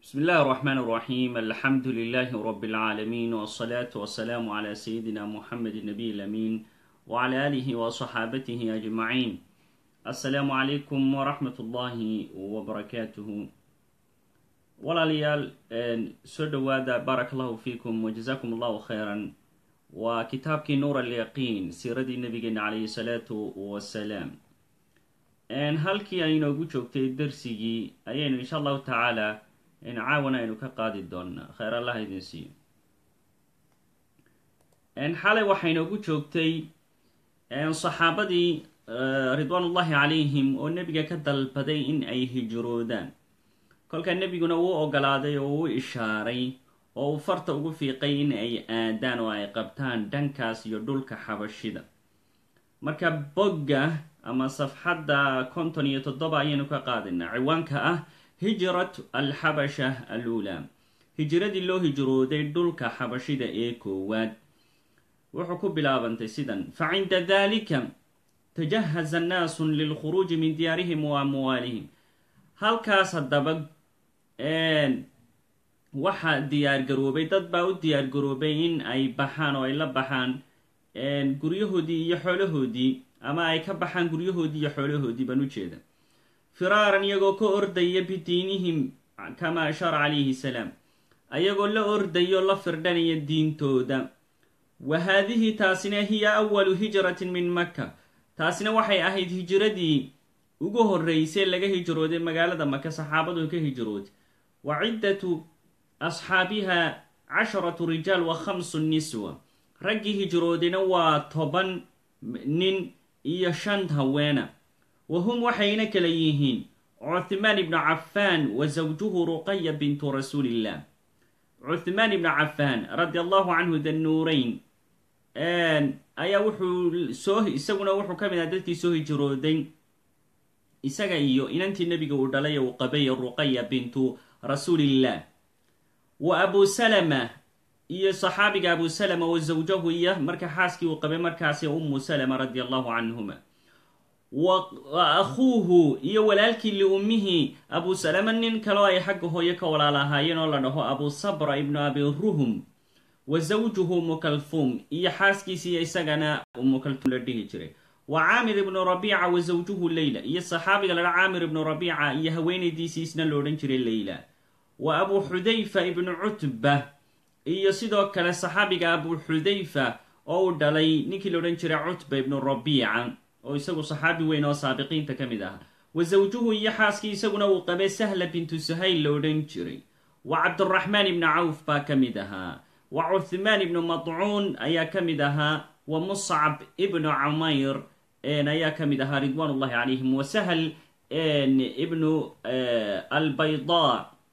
بسم الله الرحمن الرحيم. الحمد لله رب العالمين، والصلاة والسلام على سيدنا محمد النبي الأمين وعلى آله وصحابته أجمعين. السلام عليكم ورحمة الله وبركاته. walaalyaal soo dhowaada baarak allahu fiikum wajazakum allahu khayran. waa kitaabkii nuur alyaqiin, siiradii nabigeena calayhi salaatu wasalaam. halkii aynoogu joogtay darsigii ayaynu insha allahu tacaala caawana aynu ka qaadi doonaa. khayr allah idin siiyo. xalay waxaynoogu joogtay saxaabadii ridwaanullahi calayhim oo nebiga ka dalbaday in ay hijroodaan. kolkaa nebiguna uu ogolaaday oo uu ishaaray oo uu farta ugu fiiqay in ay aadaan oo ay qabtaan dhankaas iyo dhulka xabashida. marka bogga ama safxadda 57 ayaynu ka qaadinaa ciwaanka ah hijrat alxabasha alula, hijiradii loo hijrooday dhulka xabashida ee koowaad. wuxuu ku bilaabantay sidan: facinda dalika tajahaza naasun lilkhuruuji min diyaarihim wa amwaalihim. halkaas haddaba waxaa diyaargaroobay, dad baa u diyaargaroobay in ay baxaan oo ay la baxaan guryahoodii iyo xoolahoodii, ama ay ka baxaan guryahoodii iyo xoolahoodii baan u jeeda. firaaran iyagoo ka ordaya bidiinihim kama ashaara calayhi salaam, ayagoo la ordayo la firdhanaya diintooda. wa haadihi taasina hiya awalu hijratin min maka, taasina waxay ahayd hijiradii ugu horreysay laga hijrooday magaalada maka, saxaabadu ka hijrood. wa ciddatu asxaabiha 10 rijaal wa 5 niswa, raggii hijroodina waa 10 nin iyo 5 haweena. wahum waxayna kala yihiin cuthmaan ibnu cafaan wa zawjuhu ruqaya bintu rasuulillah. cuthmaan ibnu cafaan radi allahu canhu dannuurayn ayaa isaguna wuxuu ka mid aha dadkii soo hijrooday, isaga iyo inantii nebiga uu dhalay uu qabay ruqaya bintu rasuulillah. wa abu salama iyo saxaabiga abu salama wa zawjahu iyo marka xaaskii uu qabay markaasi ummu salama radi allahu canhuma. wa akhuuhu iyo walaalkii liummihi abu salama nin kaloo ay xagga hooyo ka walaalahaayeen oo la dhaho abu sabra ibnu abi ruhum. wa zawjuhu mukalfum iyo xaaskiisii isagana mukalfum la dhihi jiray. wa caamir ibnu rabiica wa zawjuhu leyla iyo saxaabiga ladha caamir ibnu rabiica iyo haweenaydiisii isna lo odhan jiray leyla. wa abu xudayfa ibnu cutba iyo sidoo kale saxaabiga abu xudayfa oo u dhalay ninkii la odhan jiray cutba ibnu rabiica oo isagu saxaabi weyn oo saabiqiinta ka mid aha. wa zawjuhu iyo xaaskii isaguna uu qabay sahla bintu suhayl la odhan jiray. wa cabduraxmaan ibnu cawf baa ka mid ahaa. wa cuthmaan ibnu madcuun ayaa ka mid ahaa. wa muscab ibnu cumayr ayaa ka mid ahaa ridwaan ullahi calayhim. wa sahl ibnu albayda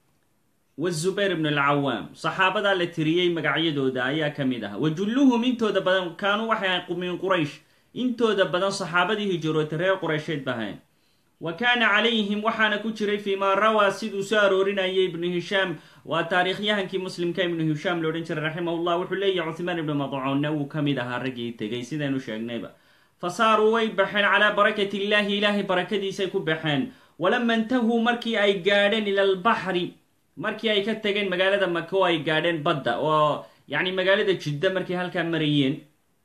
wa zubayr ibnu alcawaam. saxaabadaa la tiriyey magacyadooda ayaa ka mid ahaa. wa julluhum intooda badan kaanuu waxay min quraysh, intooda badan saxaabadii hijrootay reer quraysheed bahayn. wa kaana calayhim waxaana ku jiray fii maa rawaa siduu soo aroorinayay ibnu hishaam, waa taariikhyahankii muslimka ibnu hishaam la odhan jiray raximahullah. wuxuu leeyahay cuthmaan ibnu madcuunna wuu ka mid ahaa raggii tegay sidaynu sheegnayba. fa saaruu way baxeen calaa barakati illaahi, ilaahay barakadiisay ku baxeen. walama intahuu markii ay gaadheen ila albaxri, markii ay ka tageen magaalada maka oo ay gaadheen badda, oo yacni magaalada jidda markay halkaa marayeen,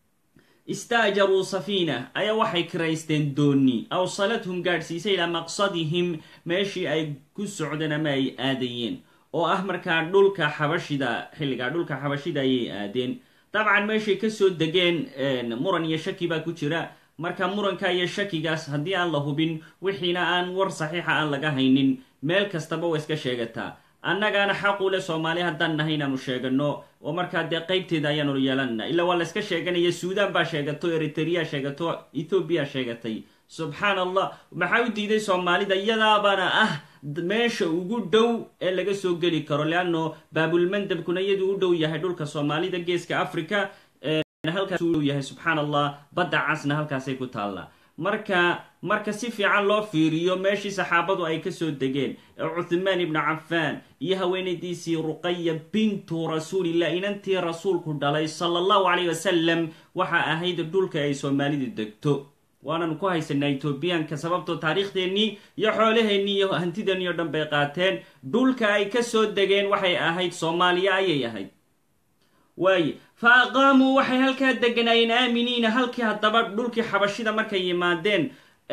istaajaruu safiina ayaa waxay kiraysteen dooni awsalathum gaadhsiisay ilaa maqsadihim meeshii ay ku socdeen ama ay aadayeen, oo ah markaa dhulka xabashida. xilligaa dhulka xabashida ayay aadeen. dabcan meeshay kasoo degeen muran iyo shaki baa ku jira. marka muranka iyo shakigaas haddii aan la hubin, wixiina aan war saxiixa aan laga haynin, meel kastaba waa iska sheegataa. annagaana xaqule soomaali haddaan nahay inaanu sheegano, oo markaa dee qaybteeda ayaanu yeelanana. ilaa waa la iska sheeganaya, suudaan baa sheegato, eritrea sheegato, ethoobiya sheegatay. subxaan allah, maxaa u diiday soomaalida? iyadaabana ah meesha ugu dhow ee laga soo geli karo, leanno baabulmandabkuna iyaduu u dhow yahay dhulka soomaalida, geeska africa halkaas u dhow yahay. subxaan allah, badda casna halkaasay ku taallaa. marka si fiican loo fiiriyo meeshii saxaabadu ay kasoo degeen ee cuthmaan ibnu cafaan iyo haweenaydiisii ruqaya bintu rasuulillah, inantii rasuulku dhalay sala allahu calayh wasalam, waxa ahayd dhulka ay soomaalidu degto. waananu ku haysanaa etoobiyaanka sababtoo taariikhdeennii iyo xoolaheennii iyo hantideennii oo dhan bay qaateen. dhulka ay ka soo degeen waxay ahayd soomaaliya ayay ahayd. waaye fa aqaamuu waxay halkaa deganaayeen aaminiina. halkii haddaba dhulkii xabashida markay yimaadeen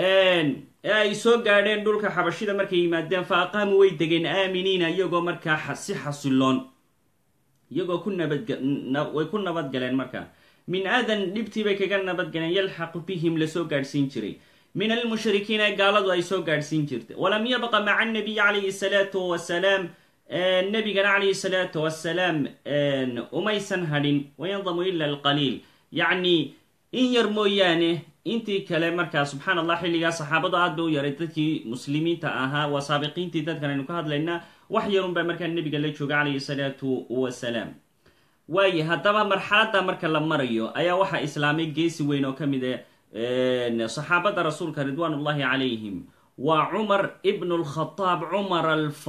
ay soo gaadheen dhulka xabashida markay yimaadeen, fa aqaamuu way degeen aaminiina iyagoo markaa si xasiloon, iyagoo way ku nabadgaleen markaa. min adan dhibtii bay kaga nabadgaleen yalxaqu bihim lasoo gaadhsiin jiray min almushrikiina ee gaaladu ay soo gaadhsiin jirtay. walam yabqa maca anabiyi calayhi salaatu wasalaam, nabigana calayhi salaatu wasalaam umaysan hadhin, wayandamu ila alqaliil, yacni in yar mooyaane intii kale markaa subxaan allah xilligaa saxaabadu aad bay u yaray dadkii muslimiinta ahaa, waa saabiqiintii dadkan aynu ka hadlaynaa, wax yarun baa markaa nebiga la jooga calayhi salaatu wasalaam. waaye haddaba marxaladda marka la marayo ayaa waxaa islaamay geesi weyn oo ka mid saxaabada rasuulka ridwaanullahi calayhim, waa cumar ibnu lkhataab, cumar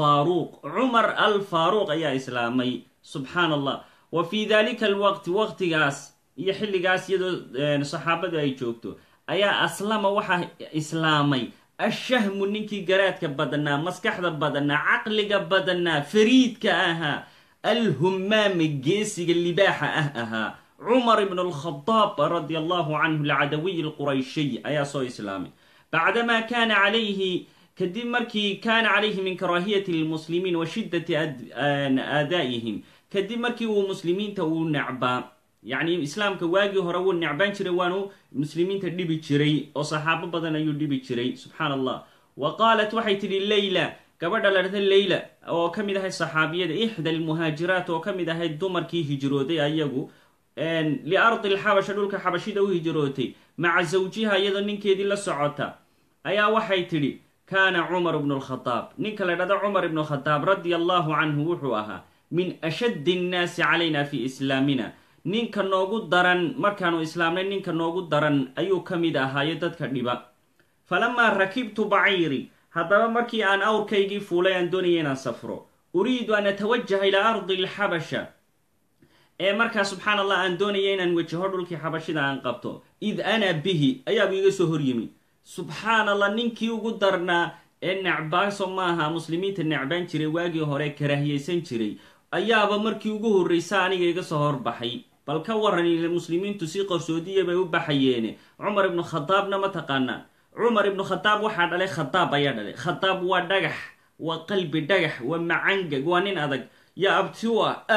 alfaaruuq ayaa islaamay subxaan allah. wa fii dalika alwaqti, waqtigaas iyo xilligaas iyadoo saxaabadu ay joogto ayaa aslama waxaa islaamay ashahmu ninkii garaadka badnaa, maskaxda badnaa, caqliga badnaa, fariidka ahaa, alhumaami geesiga libaaxa ahaa, cumar ibn alkhadaab radia allahu canhu alcadawiy alqurayshiy ayaa soo islaamay. bacdamaa kaana calayhi, kadib markii kaana calayhi min karaahiyati lmuslimiin wa shiddati aadaa'ihim, kadib markii uu muslimiinta uu necbaa, yacni islaamka waagii hore wuu necbaan jiray, waanu muslimiinta dhibi jiray oo saxaabo badan ayuu dhibi jiray subxaan allah. wa qaalat waxay tidhi leyla, gabadha la dhahda leyla oo ka mid ahayd saxaabiyada, ixda almuhaajiraat oo ka mid ahayd dumarkii hijrooday ayagu liardi alxabasha, dhulka xabashida u hijrootay, maca zawjiha iyadoo ninkeedii la socota, ayaa waxay tidhi kaana cumar ibnu lkhadaab, ninka la dhahda cumar ibnu khadaab radia allahu canhu wuxuu ahaa min ashaddi annaasi calayna fi islaamina, ninka noogu daran markaanu islaamnay, ninka noogu daran ayuu ka mid ahaayo dadka dhiba. falamaa rakibtu baciiri, haddaba markii aan awrkaygii fuulay aan doonaya inaan safro, uriidu an atawajaha ilaa ardi alxabasha, ee markaa subxaan allah aan doonaya inaan wajaho dhulkii xabashida aan qabto, id ana bihi, ayaabu iga soo horyimi. subxaan allah, ninkii ugu darnaa ee necbaaso maaha muslimiinta necbaan jiray waagii hore karaahiyaysan jiray, ayaaba markii ugu horraysa aniga iga soo horbaxay. bal ka waran, muslimiintu si qarsoodiya bay u baxayeene. cumar ibnu khadaabna ma taqaanaa? cumar ibnu khadaab waxaa dhalay khadaab ayaa dhalay. khadaab waa dhagax, waa qalbi dhagax, waa macangag, waa nin adag. yaa abti u ah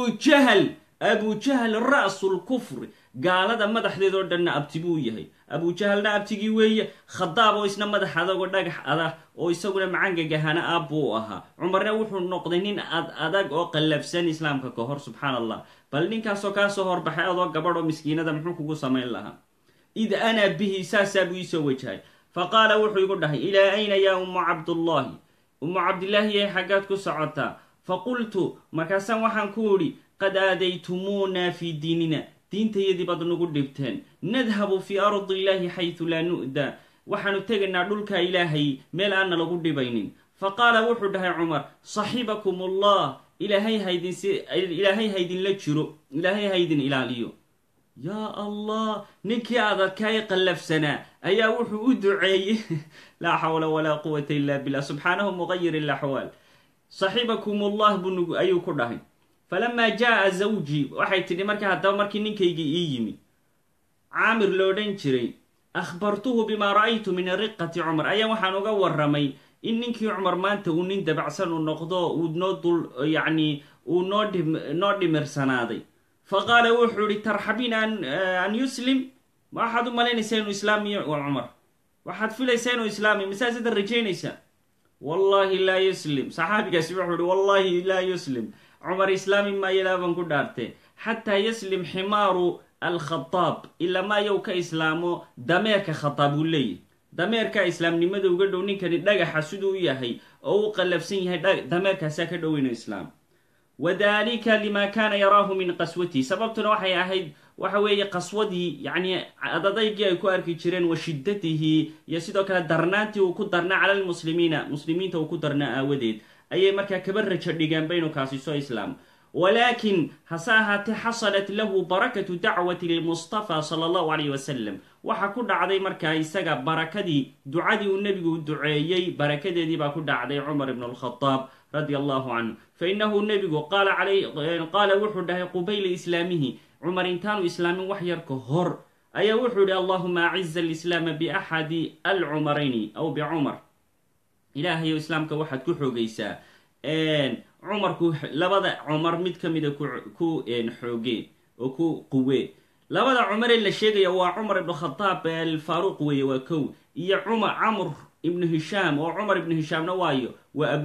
abujahal ra'sulkufri, gaalada madaxdeed oo dhanna abti buu yahay. abujahalna abtigii weeye, khadaab oo isna madax adag oo dhagax adah oo isaguna macangag ahana aabbuu u ahaa. cumarna wuxuu noqday nin adag oo qallafsan islaamka ka hor subxaan allah. bal ninkaasoo kaa soo horbaxay adoo gabadh oo miskiinada muxuu kugu samayn lahaa? id ana bihi, saasaa buu iisoo wajahay. faqaala wuxuu igu dhahay ilaa ayna yaa ummu cabdullaahi, ummu cabdillaahi yay xaggaad ku socotaa? faqultu, markaasaan waxaan ku idhi qad aadaytumuuna fii diinina, diintayadii baad nagu dhibteen. nadhabu fii ardi illaahi xaytu laa nu'da, waxaanu tegaynaa dhulka ilaahay meel aanna lagu dhibaynin. faqaala wuxuu dhahay cumar saxibakum allah, ilaahay haydinla jiro, ilaahay haydin ilaaliyo. yaa allah, ninkii adadkaay qallafsanaa ayaa wuxuu u duceeyey laa xawla walaa quwata illa billah, subxaanahu muqayir ilaxwaal. saxibakum ullah ayuu ku dhahay. falamaa jaaa zawjii, waxay tidhi markaa haddaba markii ninkaygii ii yimi, caamir lo odhan jiray, akhbartuhu bimaa ra'aytu min riqati cumar, ayaa waxaan uga warramay in ninkii cumar maanta uu nin dabacsan u noqdo, uu noo dhimirsanaaday. faqaala wuxuu ihi tarxabiina an yuslim, waxaad u malaynaysaa inuu islaamiyo cumar? waxaad filaysaa inuu islaamiyo, masaasada rajaynaysaa? wallaahi laa yuslim, saxaabigaasi wuxuu ihi wallaahi laa yuslim, cumar islaami maayo ilaa baan ku dhaartee, xataa yaslim ximaaru alkhadaab, ilaa maayow ka islaamo dameerka khadaab uu leeyahy. dameerka islaamnimada uga dhow, ninkani dhagaxa siduu u yahay oo u qallafsan yahay, dameerkaasaa ka dhow inuu islaam. wadalika lima kaana yaraahu min qaswatihi, sababtuna waxay ahayd waxa weeye qaswadii, yacni adadaygii ay ku arki jireen, wa shiddatihi, iyo sidoo kale darnaantii uu ku darnaa cala lmuslimiina, muslimiinta uu ku darnaa aawadeed ayay markaa kaba rajo dhigeen baynu kaasi soo islaam. ولكن هساهات حصلت له بركة دعوة المصطفى صلى الله عليه وسلم وحكود عضي مركا إساقا بركة دعادي النبي دعيي بركة دي باكود عضي عمر بن الخطاب رضي الله عنه فإنه النبي قال وحده قبيل إسلامه عمر انتان إسلام وحيرك هر أي وحد اللهم أعز الإسلام بأحد العمرين أو بعمر إلهي إسلامك واحد كحوغيسا عمر لبدا عمر مid kamida ku xoogeen oo ku quwee labada cumar ee la sheegay waa Umar ibn Khattab al-Faruq weeye waa kow iyo Amr ibn Hisham oo Umar ibn Hishamna waayo waa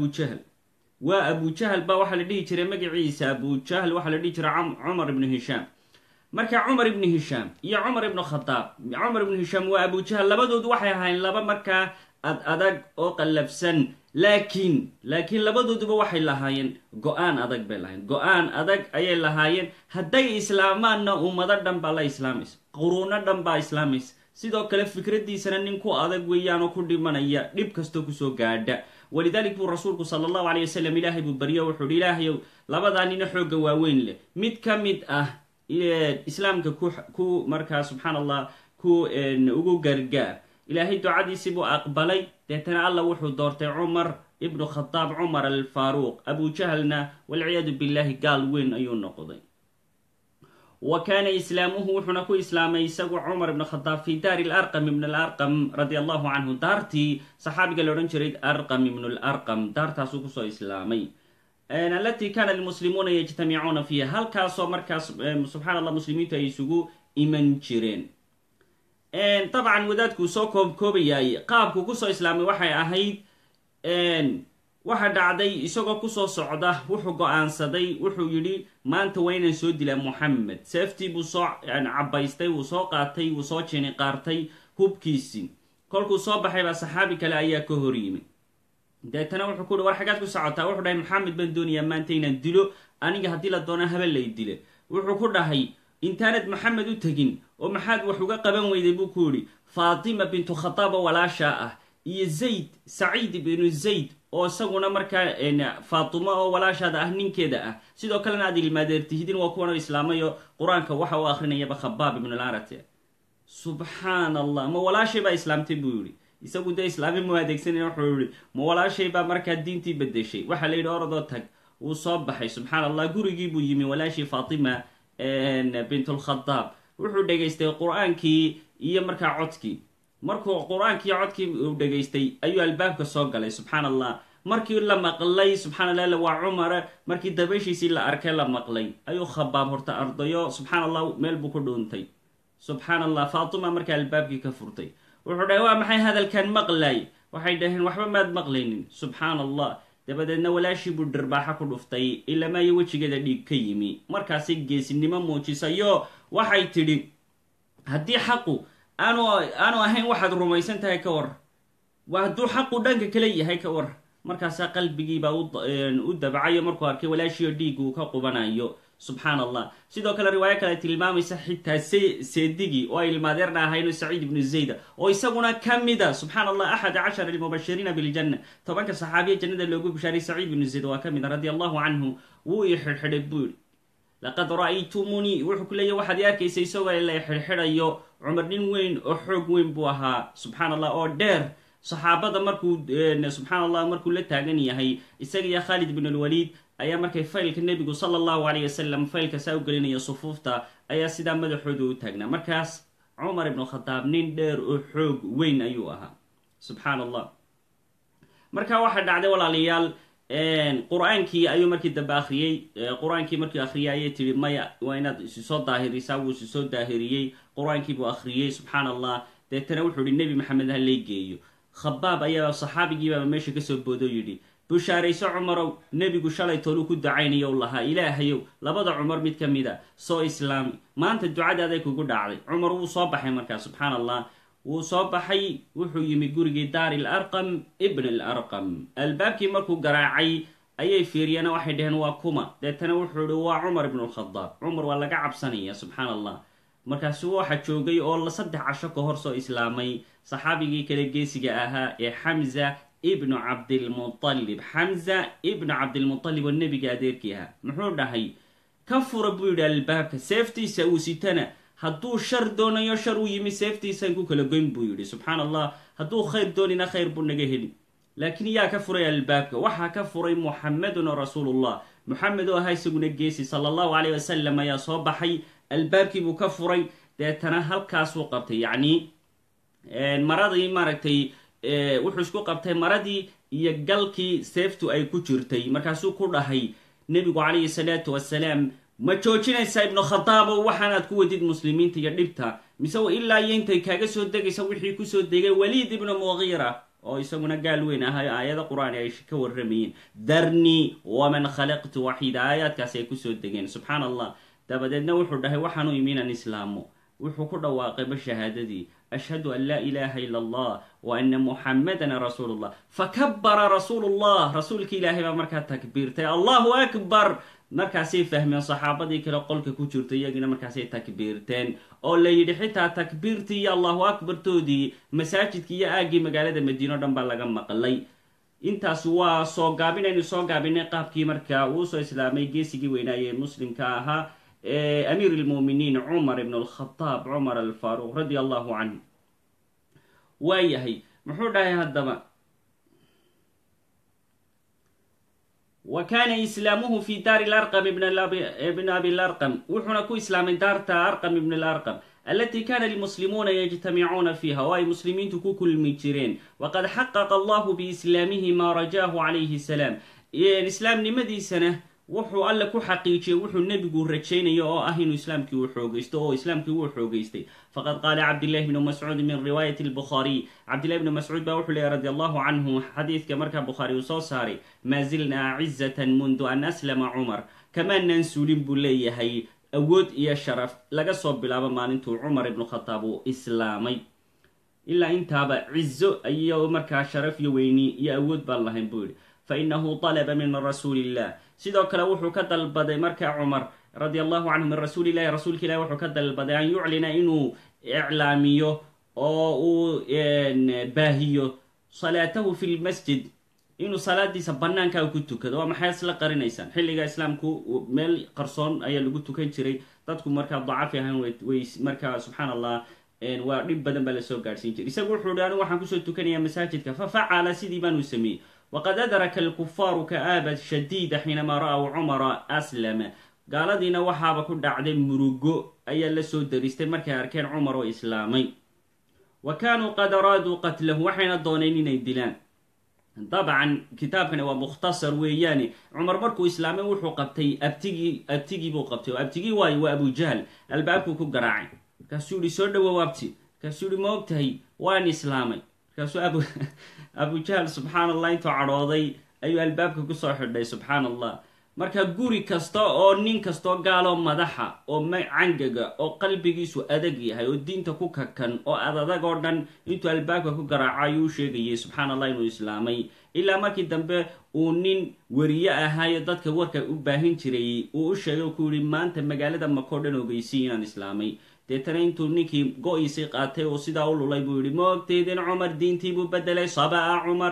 Abu Jahl ba waxa la dhihi jiray magaciisa Abu Jahl waxa la dhihi jiray Umar ibn Hisham marka Umar ibn Hisham iyo Umar ibn Khattab Umar ibn Hisham waa Abu Jahl labadoodu waxay ahaayeen laba marka adag oo qalafsan laakiin labadooduba waxay lahaayeen go'aan adag ayay lahaayeen hadday islaamaanna ummada dhan baa la islaamaysa quruuna dhan baa islaamaysa sidoo kale fikradiisana nin ku adag weeyaan oo ku dhimanaya dhib kasto ku soo gaadha walidalik buu rasuulku sallallahu alayhi wasallam ilaahay buu bariyo wuxuu ilaahay labada nin xooga waaweyn leh mid ka mid ah islaamka ku markaa subhanallah ku ugu gargaar إلهي دعادي سيبو أقبلي تيتنا الله وحو دورتي عمر ابن خطاب عمر الفاروق أبو جهلنا والعياذ بالله قال وين أيون نقضي وكان إسلامه وحنكو إسلامي يسوى عمر بن خطاب في دار الأرقم من الأرقم رضي الله عنه دارتي صحابي قالوا رنشريد أرقم من الأرقم دارتا سوكسو إسلامي التي كان المسلمون يجتمعون فيها هل كاسو مركز سبحان الله مسلمين تيسوكو إيمان جيرين طبعا wadaadku soo koobkoobay qaabku ku soo islaamay waxay ahayd waxa dhacday isagoo ku soo socda wuxuu go'aansaday wuxuu yiri maanta wayna soo dilaa Muhammad safety buu soo cabaystay uu soo qaatay uu soo jeeni qaartay hubkiisi kolku soo baxay ba saxaabi kale ayaa ka horiyimay deetana wuxuu ku war xagaad ku socotaa wuxuu dhahay Muhammad baan doonaya maanta inaan dilo aniga hadii la doono habal lay dile wuxuu ku dhahay intaanad Muhammad u tagin oo maxaad wax uga qaban weyday buu ku yiri Fatima bint Khattab walaasha ah iyo Zayd Sa'id ibn Zayd oo isaguna markaa Fatima oo walaashada ah ninkeeda ah sidoo kalena adil maadeertihidin waa kuwan islaamayo quraanka waxa uu akhrinaya Khabbab ibn al-Arat subhanallah ma walaashay ba islaamtay buu yiri isagu de islaami ma adeegsanay wuxuu yiri ma walaashay ba markaa diintii bedeshay waxa la yiri orado tag uu soo baxay subhanallah gurigii buu yimi walaashii Fatima bint al-Khattab wuxuu dhageystay quraankii iyo markaa codkii markuu quraankii codkii uu dhageystay ayuu albaabka soo galay subhanallah markii la maqlay subhanallah waa Umar markii dabeeshiisii la arkay la maqlay ayuu Khabbab horta ardayo subhanallah meel buu ku dhuuntay subhanallah Fatima markii albaabkii ka furtay wuxuu dhahay waa maxay hadalkan maqlay waxay dhaheen waxba maad maqlaynin subhanallah dabadeedna walaashii buu dhirbaaxa ku dhuftay ilaa ma wajigeeda dhiig ka yimi markaas geesinimo muujisayo waxay tidhi haddii xaqu aanu ahayn waxaad rumaysan tahay ka war waa hadduu xaqu dhanka kale yahay ka war markaas qalbigii baa u dabcayo markuu arkay walaashii dhiig uu ka qubanayo subhanallah sidoo kale riwaaya kale tilmaamaysa xitaa seedigi oo ilmaadeerna ahayn Sa'id ibn Zayd oo isaguna kamida subhanallah 11 al-mubashirin bil janna tobanka saxaabiye jannada loogu bishaaray Sa'id ibn Zayd waa kamida radiyallahu anhu wuu xirxiday buu laqad ra'aytumuni wuxuu kuleeyahay waxaad arkaysay isagoo la xirxirayo Umar nin weyn oo xoog weyn buu ahaa subhanallah oo dheer saxaabada markuu subhanallah markuu la taagan yahay isaga iyo Khalid ibn al-Walid ayaa markay faylka nabigu sallallahu alayhi wasallam faylka soo galinaya sufuufta ayaa sida madaxooda u taagnaa markaas Umar ibn Khattab nin dheer oo xoog weyn ayuu ahaa subhanallah marka waxa dhacday walaalayaal quraankii ayuu markii dambe akhriyay quraankii markii akhriyay tiri maya waa inaad soo daahirisaa wuu soo daahiriyay quraankii buu akhriyay subhanallah deetana wuxuu yiri nabi maxamed ha leegeeyo Khabbab ayaa saxaabigii baa meesha ka soo boodo yiri bushaarayso Umar nabigu shalay toolu ku ducaynayo laha ilaahayow labada Umar mid kamida soo islaami maanta ducadaada kugu dhacday Umar wuu soo baxay markaa subhanallah wuu soo baxay wuxuu yimi gurigii Daar al-Arqam ibn al-Arqam albaabkii markuu garaacay ayay fiiriyana waxay dhaheen waa kuma deetana wuxuu yiri waa Umar ibn al-Khattab Umar waa laga cabsanaya subhanallah markaas waxa joogay oo la 3 casho ka hor soo islaamay saxaabigii kale geesiga ahaa ee Hamza ibnu cabdilmuطalib xamza ibnu cabdilmuطalib oo nebiga adeerkii ahaa muxuu dhahay ka fura buu yidhi albaabka seeftiisa uu sitana hadduu shar doonayo shar u yimi seeftiisaan ku kala goyn buu yidhi subxaan allah hadduu khayr doonina khayr buu naga heli laakiin yaa ka furay albaabka waxaa ka furay muxamedun rasuulullah muxamed oo ahaa isaguna geesi sala allahu calayh wasalam ayaa soo baxay albaabkii buu ka furay deetana halkaasuu qabtay yacni maradii maaragtay wuxuu isku qabtay maradii iyo galkii seeftu ay ku jirtay markaasuu ku dhahay nebigu calayhi salaatu wasalaam ma joojinaysaa ibnu khadaabo waxaanaad ku wadid muslimiinta iyo dhibta mise ilaa iyo intay kaaga soo degaysa wixii kusoo degay waliid ibnu mugiira oo isaguna gaal weyn ahay aayada qur-aan ay ka warramayeen darnii waman khalaqtu waxiida aayaadkaasi ay kusoo degeen subxaan allah dabadeedna wuxuu dhahay waxaanu imi inaan islaamo wuxuu ku dhawaaqayba shahaadadii ashhadu an laa ilaaha ila allah wa ana muxammadan rasuulullah fakabara rasuulullah rasuulka ilaahay baa markaa takbiirtay allahu akbar markaasay fahmeen saxaabadii kale qolka ku jirta iyagina markaasay takbiirteen oo la yidhi xitaa takbiirtii iyo allahu akbartoodii masaajidkii iyo aaggii magaalada madiine o dhan baa laga maqlay intaas waa soo gaabinaynu soo gaabinay qaabkii markaa uu soo islaamay geesigii weynaaye muslimka ahaa amiir lmuminiin cumar ibn alkhadaab cumar alfaaruq radia allahu canhu waayahay muxuu dhahay haddaba wa kaana islaamuhu fi daari larqam ibn abi larqam wuxuuna ku islaamay daarta arqam ibn alarqam alatii kana almuslimuuna yajtamicuuna fiiha oo ay muslimiintu ku kulmi jireen waqad xaqaqa allahu biislaamihi maa rajaahu calayhi salaam islaamnimadiisana wuxuu alle ku xaqiijiyey wuxuu nebigu rajaynayo oo ah inuu islaamkii uu xoogaysto oo islaamkii wuu xoogaystay faqad qaala cabdillahi bnu mascuud min riwaayati lbukhaariy cabdillahi bnu mascuud baa wuxuu leeyay radi allahu canhu xadiidka markaa bukhaari uu soo saaray maa zilnaa cizatan mundu an aslama cumar kamaanan suulin buu leeyahay awood iyo sharaf laga soo bilaabo maalintuu cumar ibnu khataab uu islaamay ilaa intaaba cizo iyo markaa sharaf iyo weyni iyo awood baan lahayn buu yidhi fainahu طalaba min rasuuli illah sidoo kale wuxuu ka dalbaday markaa cumar radi allahu canhu min rasuuli illahi rasuulka ilahi wuxuu ka dalbaday an yuclina inuu iclaamiyo oo uu baahiyo salaatahu fi lmasjid inuu salaadiisa banaankaa ku tukado waa maxay isla qarinaysaan xilliga islaamku meel qarsoon ayaa lagu tukan jiray dadku markaa dacafi ahaan way markaa subxaan allah waa dhib badan baa lasoo gaadhsiin jiray isagu wuxuu hi anigu waxaan kusoo tukanayaa masaajidka fafacala sidii baanuu sameeyey waqad adraka alkufaaru ka'aaba shadiida xiinamaa ra'w cumara aslama gaaladiina waxaaba ku dhacday murugo ayaa la soo daristay markay arkeen cumar oo islaamay wa kaanuu qad araaduu qatlahu waxayna dooneen inay dilaan dabcan kitaabkani waa mukhtasar weeyaane cumar markuu islaamay wuxuu qabtay abtigii buu qabtay oo abtigii waayo waa abujahl albaabkuu ku garaacay markaasuu yihi soo dhawow abti markaasuu yihi ma og tahay waan islaamay markaasuu abujahl subxaan allah intuu cadhooday ayuu albaabka kusoo xidhay subxaan allah marka guri kasta oo nin kastoo gaaloo madaxa oo cangaga oo qalbigiisu adag yahay oo diinta ku kakan oo adadag oo dhan intuu albaabka ku garaaco ayuu u sheegayay subxaan allah inuu islaamay ilaa markii dambe uu nin weriye ahaayo dadka warka u baahin jiray uu u sheegay oo ku yihi maanta magaalada makoo dhan ogeysiy inaan islaamay deetana intuu ninkii go-iisii qaatay oo sidaa u lulay buu yihi ma ogteydin cumar diintii buu bedelay sabaa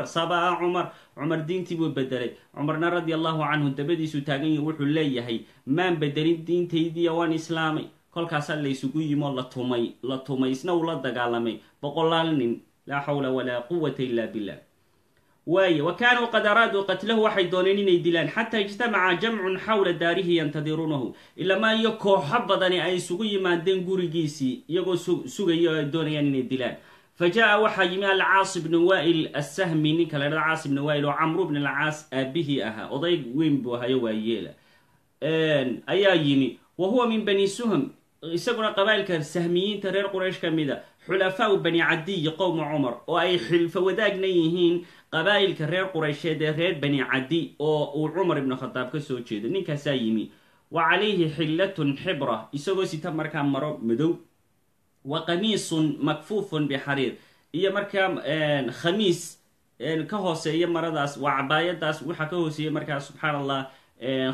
cumar diintii buu bedelay cumarna radi allahu canhu dabadiisuu taagan yahi wuxuu leeyahay maan bedelin diintaydiiya waan islaamay kolkaasaa laysugu yimo la tumay isna uu la dagaalamay 100 nin laa xawla walaa quwata ila billah waaye wa kaanuu qad araaduu qatlahu waxay dooneen inay dilaan xataa ijtamaca jamcun xawla daarihi yantadiruunahu ilamaa iyo kooxo badani ay isugu yimaadeen gurigiisii iyagoo sugaya oo ay doonayaan inay dilaan fa jaa waxaa yimi alcaas ibnu waa'il assahmi ninka la dhada caas ibnu waa'il oo camru bn alcaas aabihii ahaa oday weyn buu ahayo waayeela ayaa yimi wa huwa min bani suhm isaguna qabaa'ilka sahmiyiinta reer quraysh ka mida xulafaau bani cadiyi qowma cumar oo ay xilfo wadaagna yihiin qabaa'ilka reer quraysheed ee reer bani cadi oo uu cumar ibnu khadaab ka soo jeedo ninkaasaa yimi wa calayhi xillatun xibra isagoo sita markaa maro madow wa qamiisun makfuufun bixariir iyo markaa khamiis ka hooseeya maradaas waa cabaayadaas waxaa ka hooseeya markaa subxaan allah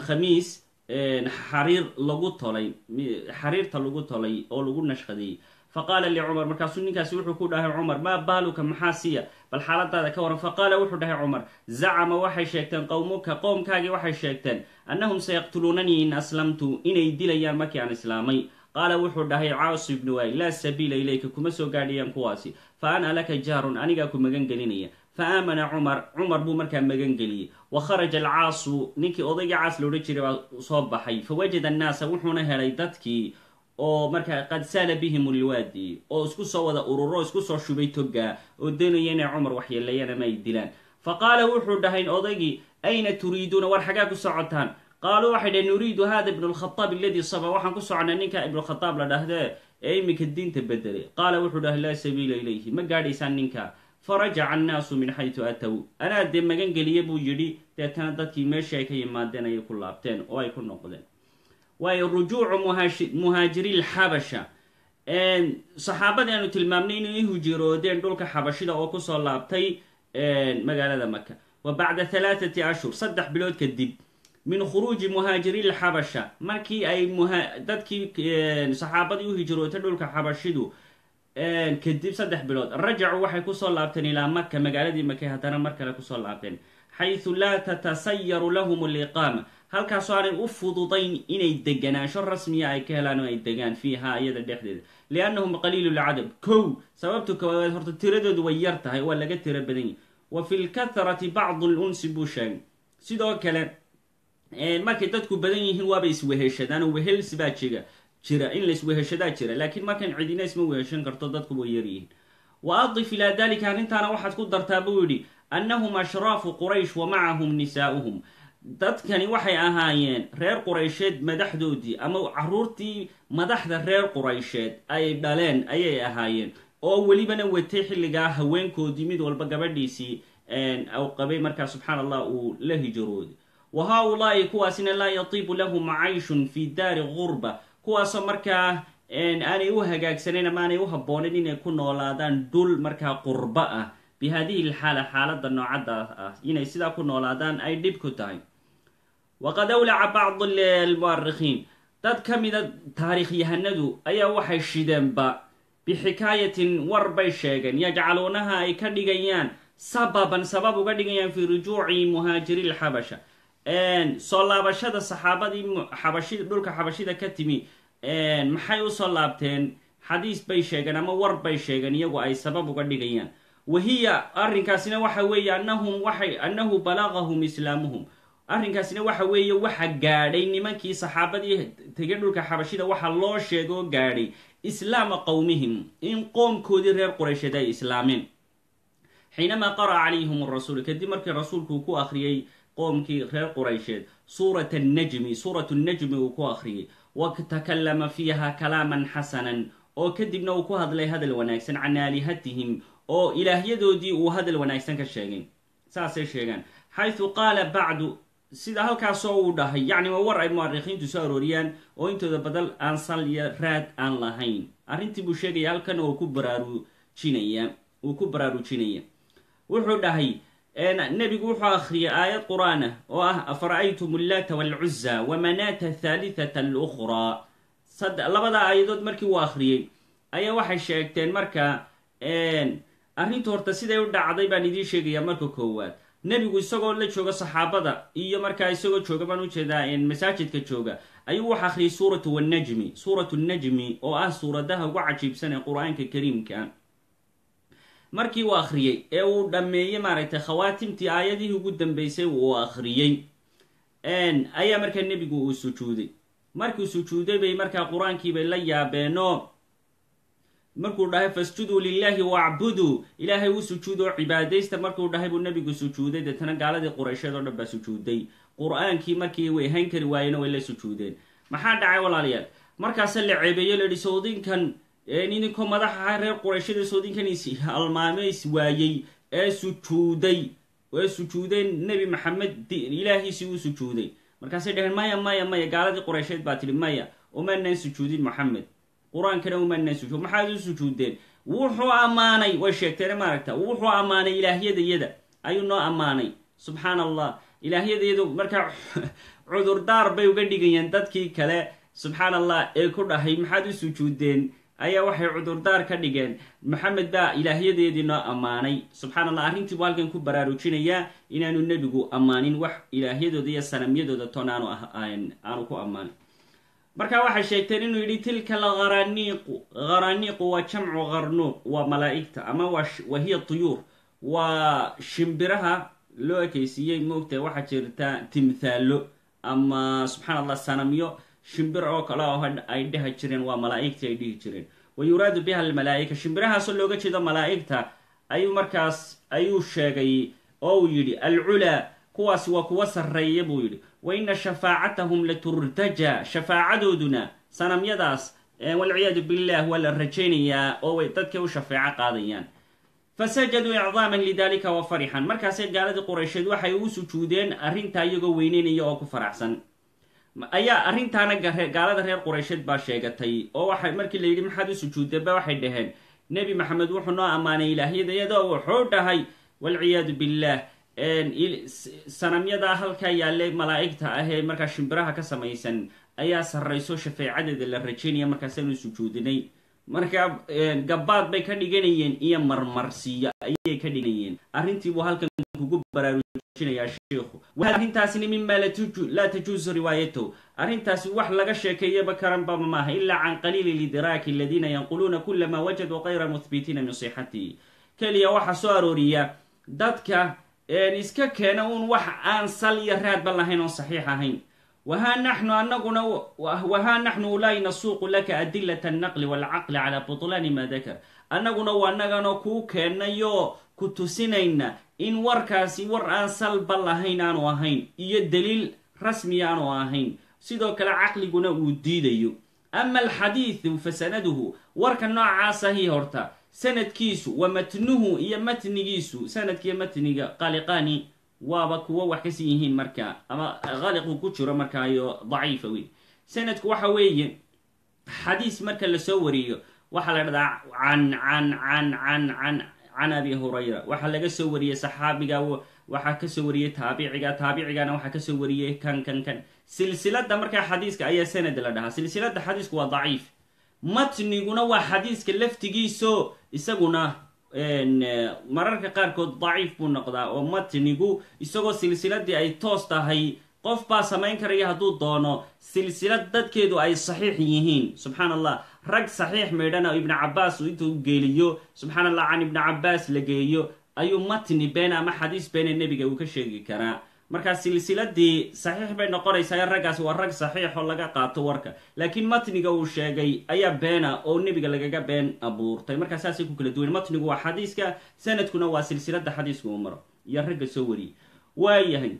khamiis xariirta lagu tolay oo lagu nashqadeeyey faqaala licumar markaasuu ninkaasi wuxuu ku dhahay cumar maa baaluka maxaa siya bal xaaladaada ka waran faqaala wuxuu dhahay cumar zacama waxay sheegteen qowmuka qoomkaagii waxay sheegteen annahum sayaqtuluunanii in aslamtu inay dilayaan markii aan islaamay qaala wuxuu dhahay caas ibnu waay laa sabiila ilayka kuma soo gaadhayaan kuwaasi fa ana laka jaarun anigaa ku magan gelinaya fa aamana cumar buu markaa magan geliyey wa kharaja alcaasu ninkii odaygii caas la odhan jiray baa soo baxay fawajada annaasa wuxuuna helay dadkii oo markaa qad saala bihim ulwaadi oo isku soo wada ururo isku soo shubay togaa oo doonaya inay cumar waxyeeleeyaan ama ay dilaan fa qaala wuxuu dhahay odaygii ayna turiiduuna war xagaa ku socotaan qaaluu waxay dhaheen nuriidu hada ibnu lkhataab aladii saba waxaan ku soconaa ninka ibnukhataab la dhahdee ee iminka diinta bedelay qaala wuxuu dhahay laa sabiila ilayhi ma gaadhaysaan ninka farajaca annaasu min xaytu ataw anaa dee magan geliye buu yidhi deetana dadkii meeshii ay ka yimaadeen ayay ku laabteen oo ay ku noqdeen waayo rujuucu muhaajiri lxabasha saxaabadii aanu tilmaamnay inay hujiroodeen dhulka xabashida oo kusoo laabtay magaalada maka wa bacda 3 ashhur 3 bilood kadib min khuruuji muhaajiri lxabasha markii ay dadkii saxaabadii u hijrootay dhulka xabashidu kadib 3 bilood rajacuu waxay kusoo laabteen ilaa maka magaaladii makay haddana mar kale kusoo laabteen xaysu laa tatasayaru lahum aliqaama halkaasoo aanay u fududayn inay deganaansho rasmiya ay ka helaan oo ay degaan fiiha iyada dhexdeeda liannahum qaliilu lcadab kow sababtu koowaad horta tiradoodu way yar tahay waa laga tiro badan yahy wa fi lkahrati bacdu lunsi buu sheegay sidoo kale markay dadku badan yihiin waaba isweheshadaan oo wehelsi baa jira in la isweheshadaa jira laakiin markan cidina isma weheshan karto dadku way yaryihiin wa adif ilaa dalika arrintaana waxaad ku dartaa buu yidhi annahum ashraafu quraysh wa macahum nisaa'uhum dadkani waxay ahaayeen reer quraysheed madaxdoodii ama caruurtii madaxda reer quraysheed ay dhaleen ayay ahaayeen oo welibana watay xilligaa haweenkoodii mid walba gabadhiisii u qabay markaa subxaan allah uu la hijrooday wa haa-ulaa'i kuwaasina laa yatiibu lahum cayshun fi daari gurba kuwaasoo markaa aanay u hagaagsanayn ama aanay u habboonayn inay ku noolaadaan dhul markaa qurba ah bi hadihi lxaala xaalada noocadda ah inay sidaa ku noolaadaan ay dhib ku tahay waqad awlaca bacdu almu'arikhiin dad ka mida taariikhyahanadu ayaa waxay shideenba bixikaayatin war bay sheegeen yajcaluunaha ay ka dhigayaan sababan sabab uga dhigayaan fii rujuuci muhaajiri lxabasha soo laabashada saxaabadii dhulka xabashida ka timi maxay usoo laabteen xadiis bay sheegeen ama war bay sheegeen iyagu ay sabab uga dhigayaan wahiya arrinkaasina waxa weeye annahu balagahum islaamuhum arrinkaasina waxa weeye waxa gaadhay nimankii saxaabadii tegay dhulka xabashida waxa loo sheega oo gaadhay islaama qowmihim in qoomkoodii reer quraysheed ay islaameen xiinamaa qara'a calayhim arasuul kadib markii rasuulku uu ku akhriyey qoomkii reer quraysheed suurat najmi uu ku akhriyey watakallama fiiha kalaaman xasanan oo kadibna uu ku hadlay hadal wanaagsan can aalihatihim oo ilaahyadoodii uu hadal wanaagsan ka sheegay saasay sheegaan xaysu qaala bacdu sida halkaasoo uu dhahay yacni waa war ay mu'arikhiintu soo arooriyaan oo intooda badal aan sal iyo raad aan lahayn arrintii buu sheegaya halkan oo ku baraarujinaya wuxuu dhahay nebigu wuxuu akhriyay aayad qur'aan ah oo ah afara'aytum ullaata waalcuza wamanaata athalithata alukhraa labada aayadood markii uu akhriyey ayaa waxay sheegteen marka arrintu horta siday u dhacday baan idiin sheegayaa marka koowaad nebigu isagoo la jooga saxaabada iyo markaa isagoo jooga baan ujeedaa masaajidka jooga ayuu wax akhriyay suuratu najmi oo ah suuradaha ugu cajiibsan ee qur-aanka kariimka markii uu akhriyey ee uu dhammeeyey maaragtay khawaatimtii aayadihii ugu dambeysay uu akhriyey ayaa markaa nebigu uu sujuuday markuu sujuuday bay markaa qur-aankiibay la yaabeenoo markuu dhahay fasjuduu lilaahi wacbuduu ilaahay u sujuudoo cibaadaysta markuu dhahay buu nebigu sujuuday deetana gaaladii quraysheed oo dhan baa sujuuday qur-aankii markii way hayn kari waayeen way la sujuudeen maxaa dhacay walaalayaal markaase la ceebeeyo la yihi soodinkan idinkoo madaxa reer qurayshada soodinkan halmaame iswaayey ee sujuuday nebi maxamed ilaahiisii uu sujuuday markaasay dhaheen maya gaaladii quraysheed baa tihi maya umanaan sujuudin maxamed qur-aankana umanaan sujuud maxaad u sujuudeen wuxuu ammaanay way sheegteen maaragta wuxuu ammaanay ilaahyadayada ayuu noo ammaanay subxaan allah ilaahyadayadu markaa cudurdaar bay uga dhigayaan dadkii kale subxaan allah ee ku dhahay maxaad u sujuudeen ayaa waxay cudurdaar ka dhigeen maxamed baa ilaahyadeedii noo ammaanay subxaan allah arrintii buu halkan ku baraarujinayaa inaanu nebigu ammaanin wax ilaahyadooda iyo sanamyadooda toon aanu ku ammaanin markaa waxay sheegteen inuu yidhi tilka algharaniiqu waa jamcu qarnuuq waa malaa'igta ama wahiya tuyuur waa shimbiraha loo ekaysiiyey moogtahay waxaa jirta timthaalo ama subxaan allah sanamyo shimbir oo kale oo ay dheha jireen waa malaa'igtii ay dhihi jireen wa yuraadu biha almalaa'ika shimbirahaasoo looga jeedo malaa'igta ayuu sheegay oo uu yidhi alculaa kuwaasi waa kuwa sarreeya buu yidhi wa ina shafaacatahum laturtaja shafaacadooduna sanamyadaas walciyaadu billah waa la rajaynayaa oo way dadkay u shafeeco qaadayaan fasajaduu icdaaman lidalika wa farixan markaasay gaaladii quraysheed waxay u sujuudeen arrintaa iyagoo weyneynaya oo ku faraxsan ayaa arrintaana gaalada reer quraysheed baa sheegatay oo waxay markii la yidhi maxaad u sujuudeenba waxay dhaheen nebi maxamed wuxuu noo ammaanay ilaahyadayadoo wuxuu dhahay walciyaadu billah sanamyadaa halkaa yaallay malaa'igta ahee markaa shimbiraha ka samaysan ayaa sarrayso shafeecadeeda la rajaynaya markaasaanu sujuudinay markaa gabaad bay ka dhiganayeen iyo marmarsiiyo ayay ka dhiganayeen arrintii buu halkan kugu baraarujinayaa sheikhu arrintaasni mima laa tajuusu riwaayatahu arrintaasi wax laga sheekeeyaba karanba maaha ilaa can qaliili lidraaki aladiina yanquluuna kula maa wajaduu kayra muhbitiina min sixatihi keliya waxaa soo arooriya dadka iska keena uun wax aan sal iyo raadba lahayn oon saxiix ahayn wahaa naxnu ulaahi nasuuqu laka adilata annaqli waalcaqli calaa butlaani maa dakar annaguna waa naganoo kuu keenayoo ku tusinayna in warkaasi war aan salba lahayn aanu ahayn iyo daliil rasmi aanu ahayn sidoo kale caqliguna uu diidayo ama alxadiidu fa sanaduhu warka noocaasahii horta sanadkiisu wa matnuhu iyo matnigiisu sanadkiiyo matniga qaliqaani waaba kuwo wax kasii yihiin markaa ama qaliqu ku jiro markaayo daciifa wey sanadku waxa weeye xadiis marka lasoo wariyo waxaa la dhahdaa can abi hurayra waxaa laga soo wariyey saxaabiga waxaa kasoo wariyey taabicigana waxaa kasoo wariyey kan silsilada markaa xadiiska ayaa sanad la dhahaa silsilada xadiisku waa daciif matniguna waa xadiiska laftigiiso isaguna mararka qaarkood daciif buu noqdaa oo matnigu isagoo silsiladii ay toos tahay qof baa samayn karaya hadduu doono silsilad dadkeedu ay saxiix yihiin subxaan allah rag saxiix meydhana ibnu cabaas intuu geeliyo subxaan allah can ibni cabaas la geeyo ayuu matni been ama xadiis beene nebiga uu ka sheegi karaa markaa silsiladii saxiix bay noqonaysaa raggaasi waa rag saxiix oo laga qaato warka laakiin matniga uu sheegay ayaa beena oo nebiga lagaga been abuurtay markaa saasay ku kala duwan matnigu waa xadiiska sanadkuna waa silsilada xadiiska uu maro iyo ragga soo wariyey waayahay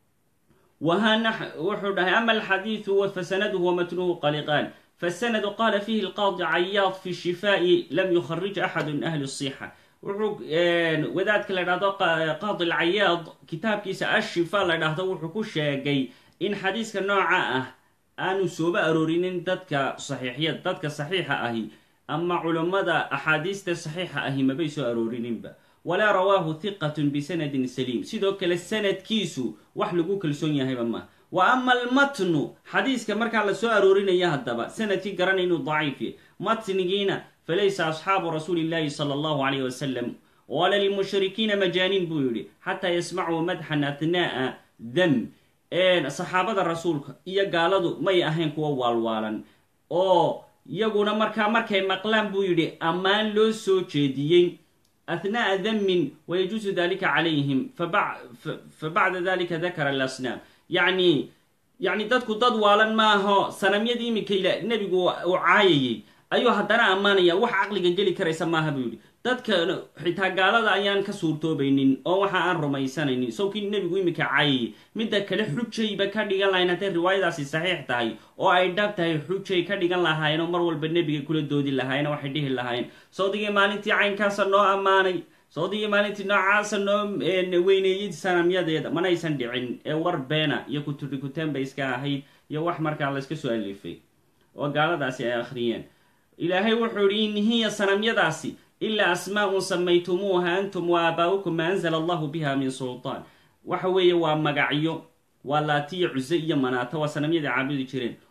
wuxuu dhahay ama alxadiidu fasanaduhu wamatnuhu qaliqaan fasanadu qaala fiihi alqaadi cayaad fi shifaa'i lam yukharij axadu min ahli الصixa wuxuu wadaadka la dhahdo qaadi alcayaad kitaabkiisa ashifa la dhahdo wuxuu ku sheegay in xadiiska nooca ah aanu sooba aroorinin dadka saxiixa ahi ama culummada axaadiista saxiixa ahi mabay soo aroorininba walaa rawaahu hiqatun bisanadin saliim sidoo kale sanadkiisu wax lagu kalsoon yahayba maaha wa ama almatnu xadiiska markaa la soo aroorinaya haddaba sanadkii garanay inuu daciifi matnigiina falaysa asxaabu rasuuli llahi sala allahu calayh wasalam wala lilmushrikiina majaaniin buu yidhi xataa yasmacuu madxan athnaa'a dam saxaabada rasuulka iyo gaaladu may ahayn kuwa waalwaalan oo iyaguna markay maqlaan buu yidhi ammaan loo soo jeediyey athnaa'a damin wayajuusu dalika calayhim fa bacda dalika dakara alasnaam yacni dadku dad waalan maaho sanamyadii iminka nebigu uu caayayey ayuu haddana ammaanaya wax caqliga geli karaysa maaha buu yidhi dadka xitaa gaalada ayaan ka suurtoobaynin oo waxa aan rumaysanaynin sawkii nebigu iminka caayayey midda kale xujayba ka dhigan lahayn hadday riwaayadaasi saxiix tahay oo ay dhab tahay xujay ka dhigan lahaayeen oo mar walba nebiga kula doodi lahaayeen waxay dhihi lahaayeen sawdigii maalintii caynkaasa noo ammaanay sawdigii maalintii noocaasa noo weyneeyey sanamyadeeda manaysan dhicin ee war beena iyo kuturikuteen bay iska ahayd iyo wax markaa layska soo alifay oo gaaladaasi ay akhriyeen ilaahay wuxuu yidhi in hiya sanamyadaasi ilaa asmaa'un samaytumuuha antum wa aabaa'ukum ma anzala allahu biha min sultaan waxa weeye waa magacyo waa laatiya cuse iyo manaata waa sanamyadii caabudi jireen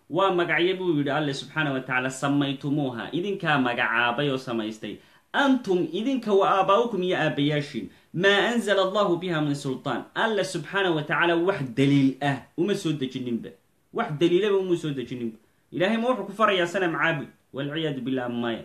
ومقعي بو يدي الله سبحانه وتعالى سميتموها إذن كمقعابي وسميستي أنتم إذن وآباؤكم يا أبياشين ما أنزل الله بها من سلطان الله سبحانه وتعالى واحد دليل ومسودة جنبه واحد دليل ومسودة جنبه إلهي موحو كفر يا سنة عابد والعياذ بالله مايا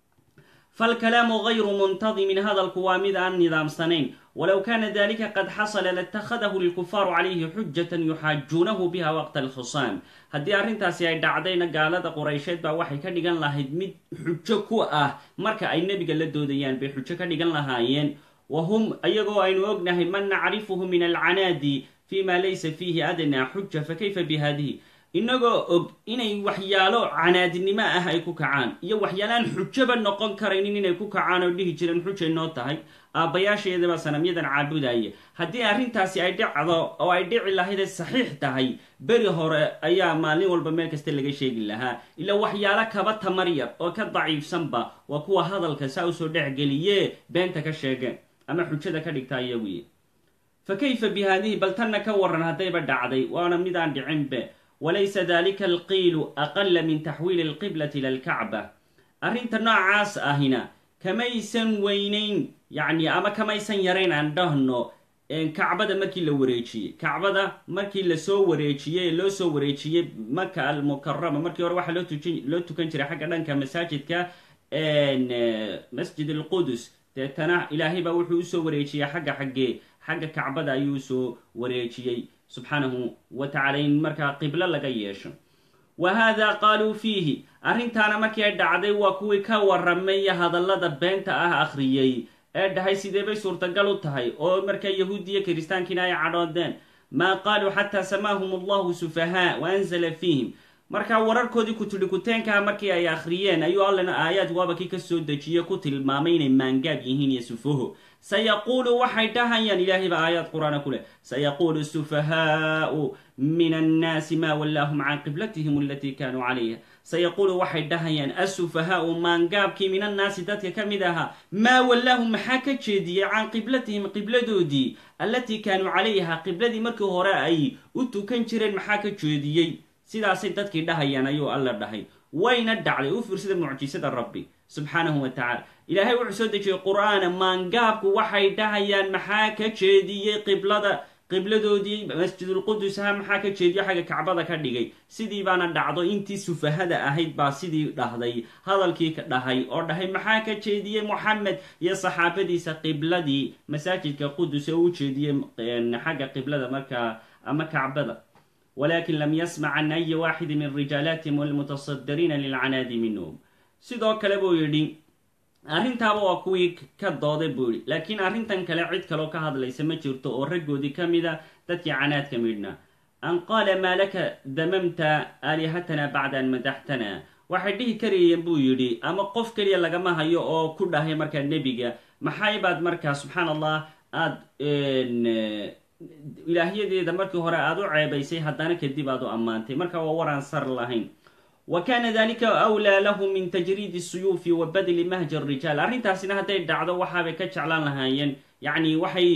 فالكلام غير منتظم من هذا القوامد عن نظام سنين ولو كان ذلك قد حصل لاتخذه الكفار عليه حجة يحاجونه بها وقت الخصام هدي أرنتاسي أي دعدين قالت قريشات بوحي كدغان لاهيد مid حجة كو marka ay nabiga la doodayaan bay xujo ka dhigan lahaayeen وهم ayagoo aynu ognahay man na'rifuhu min al-'anadi fima laysa fihi adna hujja fakayfa bihadihi inagoo og inay waxyaalo canaadinimo ay ku kacaan iyo waxyaalaan xujaba noqon karaynin inay ku kacaan oo dhihi jireen xujay noo tahay aabayaasheedaba sanamyadan caabudaya haddii arrintaasi ay dhacdo oo ay dhici lahayd saxiix tahay beri hore ayaa maalin walba meel kasta laga sheegi lahaa ila waxyaalo kaba tamar yar oo ka daciifsanba waa kuwa hadalka saa usoo dhexgeliye beenta ka sheegeen ama xujada ka dhigta iyagu fakayfa bihadihi bal tanna ka waran haddayba dhacday waana midaan dhicinbe وليس ذلك القيل أقل من تحويل القبلة إلى الكعبة أرنت نوعاس هنا كميسن وينين يعني أما كميسن يرين عندهنو إن كعبة مركي لوريتشي كعبة مركي لسو وريتشي لو سو وريتشي مكة المكرمة مركي يروح لو تكنشري حق دان كمساجد إن مسجد القدس تنا إلهي بوحو سو وريتشي حق كعبة يوسو وريتشي سبحانه وتعالى مركا قبلة لقياش وهذا قالوا فيه أرنتانا مركي أدعدي وكوي كورمي هذا اللذا بنت أخريي أدهي سيدي بي سورة قلوتهاي أو مركا يهودية كريستان كناية عرادين ما قالوا حتى سماهم الله سفهاء وأنزل فيهم marka wararkoodii ku tidhikuteenka markii ay akhriyeen ayuu allana aayad waabakii ka soo dejiye ku tilmaamay inay maangaab yihiin iyo sufuhu sayaquulu waxay dhahayaan ilaahay ba aayad qur'aan ku leh sayaquulu sufahaa'u min an-naasi ma wallaahum an qiblatihim allati kaanuu calayha sayaquulu waxay dhahayaan as-sufahaa'u maangaabkii min an-naasi dadka kamid aha ma wallaahum maxaa ka jeediyay can qiblatihim qibladoodii allati kaanuu calayha qibladii markii hore ay u tukan jireen maxaa ka jeediyey sidaasay dadkii dhahayaan ayuu alla dhahay wayna dhacday u fiirsada mucjisada rabbi subhanahu wa ta'ala ilaahay wuxuu soo dejiyay qur'aana maangaabku waxay dhahayaan maxaa ka jeediyay qibladoodii masjidul qudus maxaa ka jeediyay xaga kacbada ka dhigay sidii baana dhacdo intii sufahada ahayd baa sidii dhahday hadalkii ka dhahay oo dhahay maxaa ka jeediyay Muhammad iyo saxaabadiisa qibladii masaajidka qudus oo u jeediyay xaga qiblada marka ama kacbada ولكن لم يسمع عن أي واحد من رجالاتهم والمتصدرين للعناد منهم sidoo kale buu yidhi arrintaaba waa kuwii ka dooday buu yidhi laakiin arrintan kale cid kaloo ka hadlaysa ma jirto oo raggoodii ka mida dadkii canaadka midhnaa an qaala maa laka damamta aalihatana bacda an madaxtana waxay dhihi karayeen buu yidhi ama qof keliya lagama hayo oo ku dhahay markaa nebiga maxay baad markaa subxaan allah aad ilaahiyadeeda markii hore aad u ceebaysay haddana kadib aad u ammaantay marka waa waraan sar lahayn وكان ذلك أولى له من تجريد السيوف وبذل مهج الرجال أرنتاسنا هذي دعوة وحابة كتشعلان لهاين يعني وحي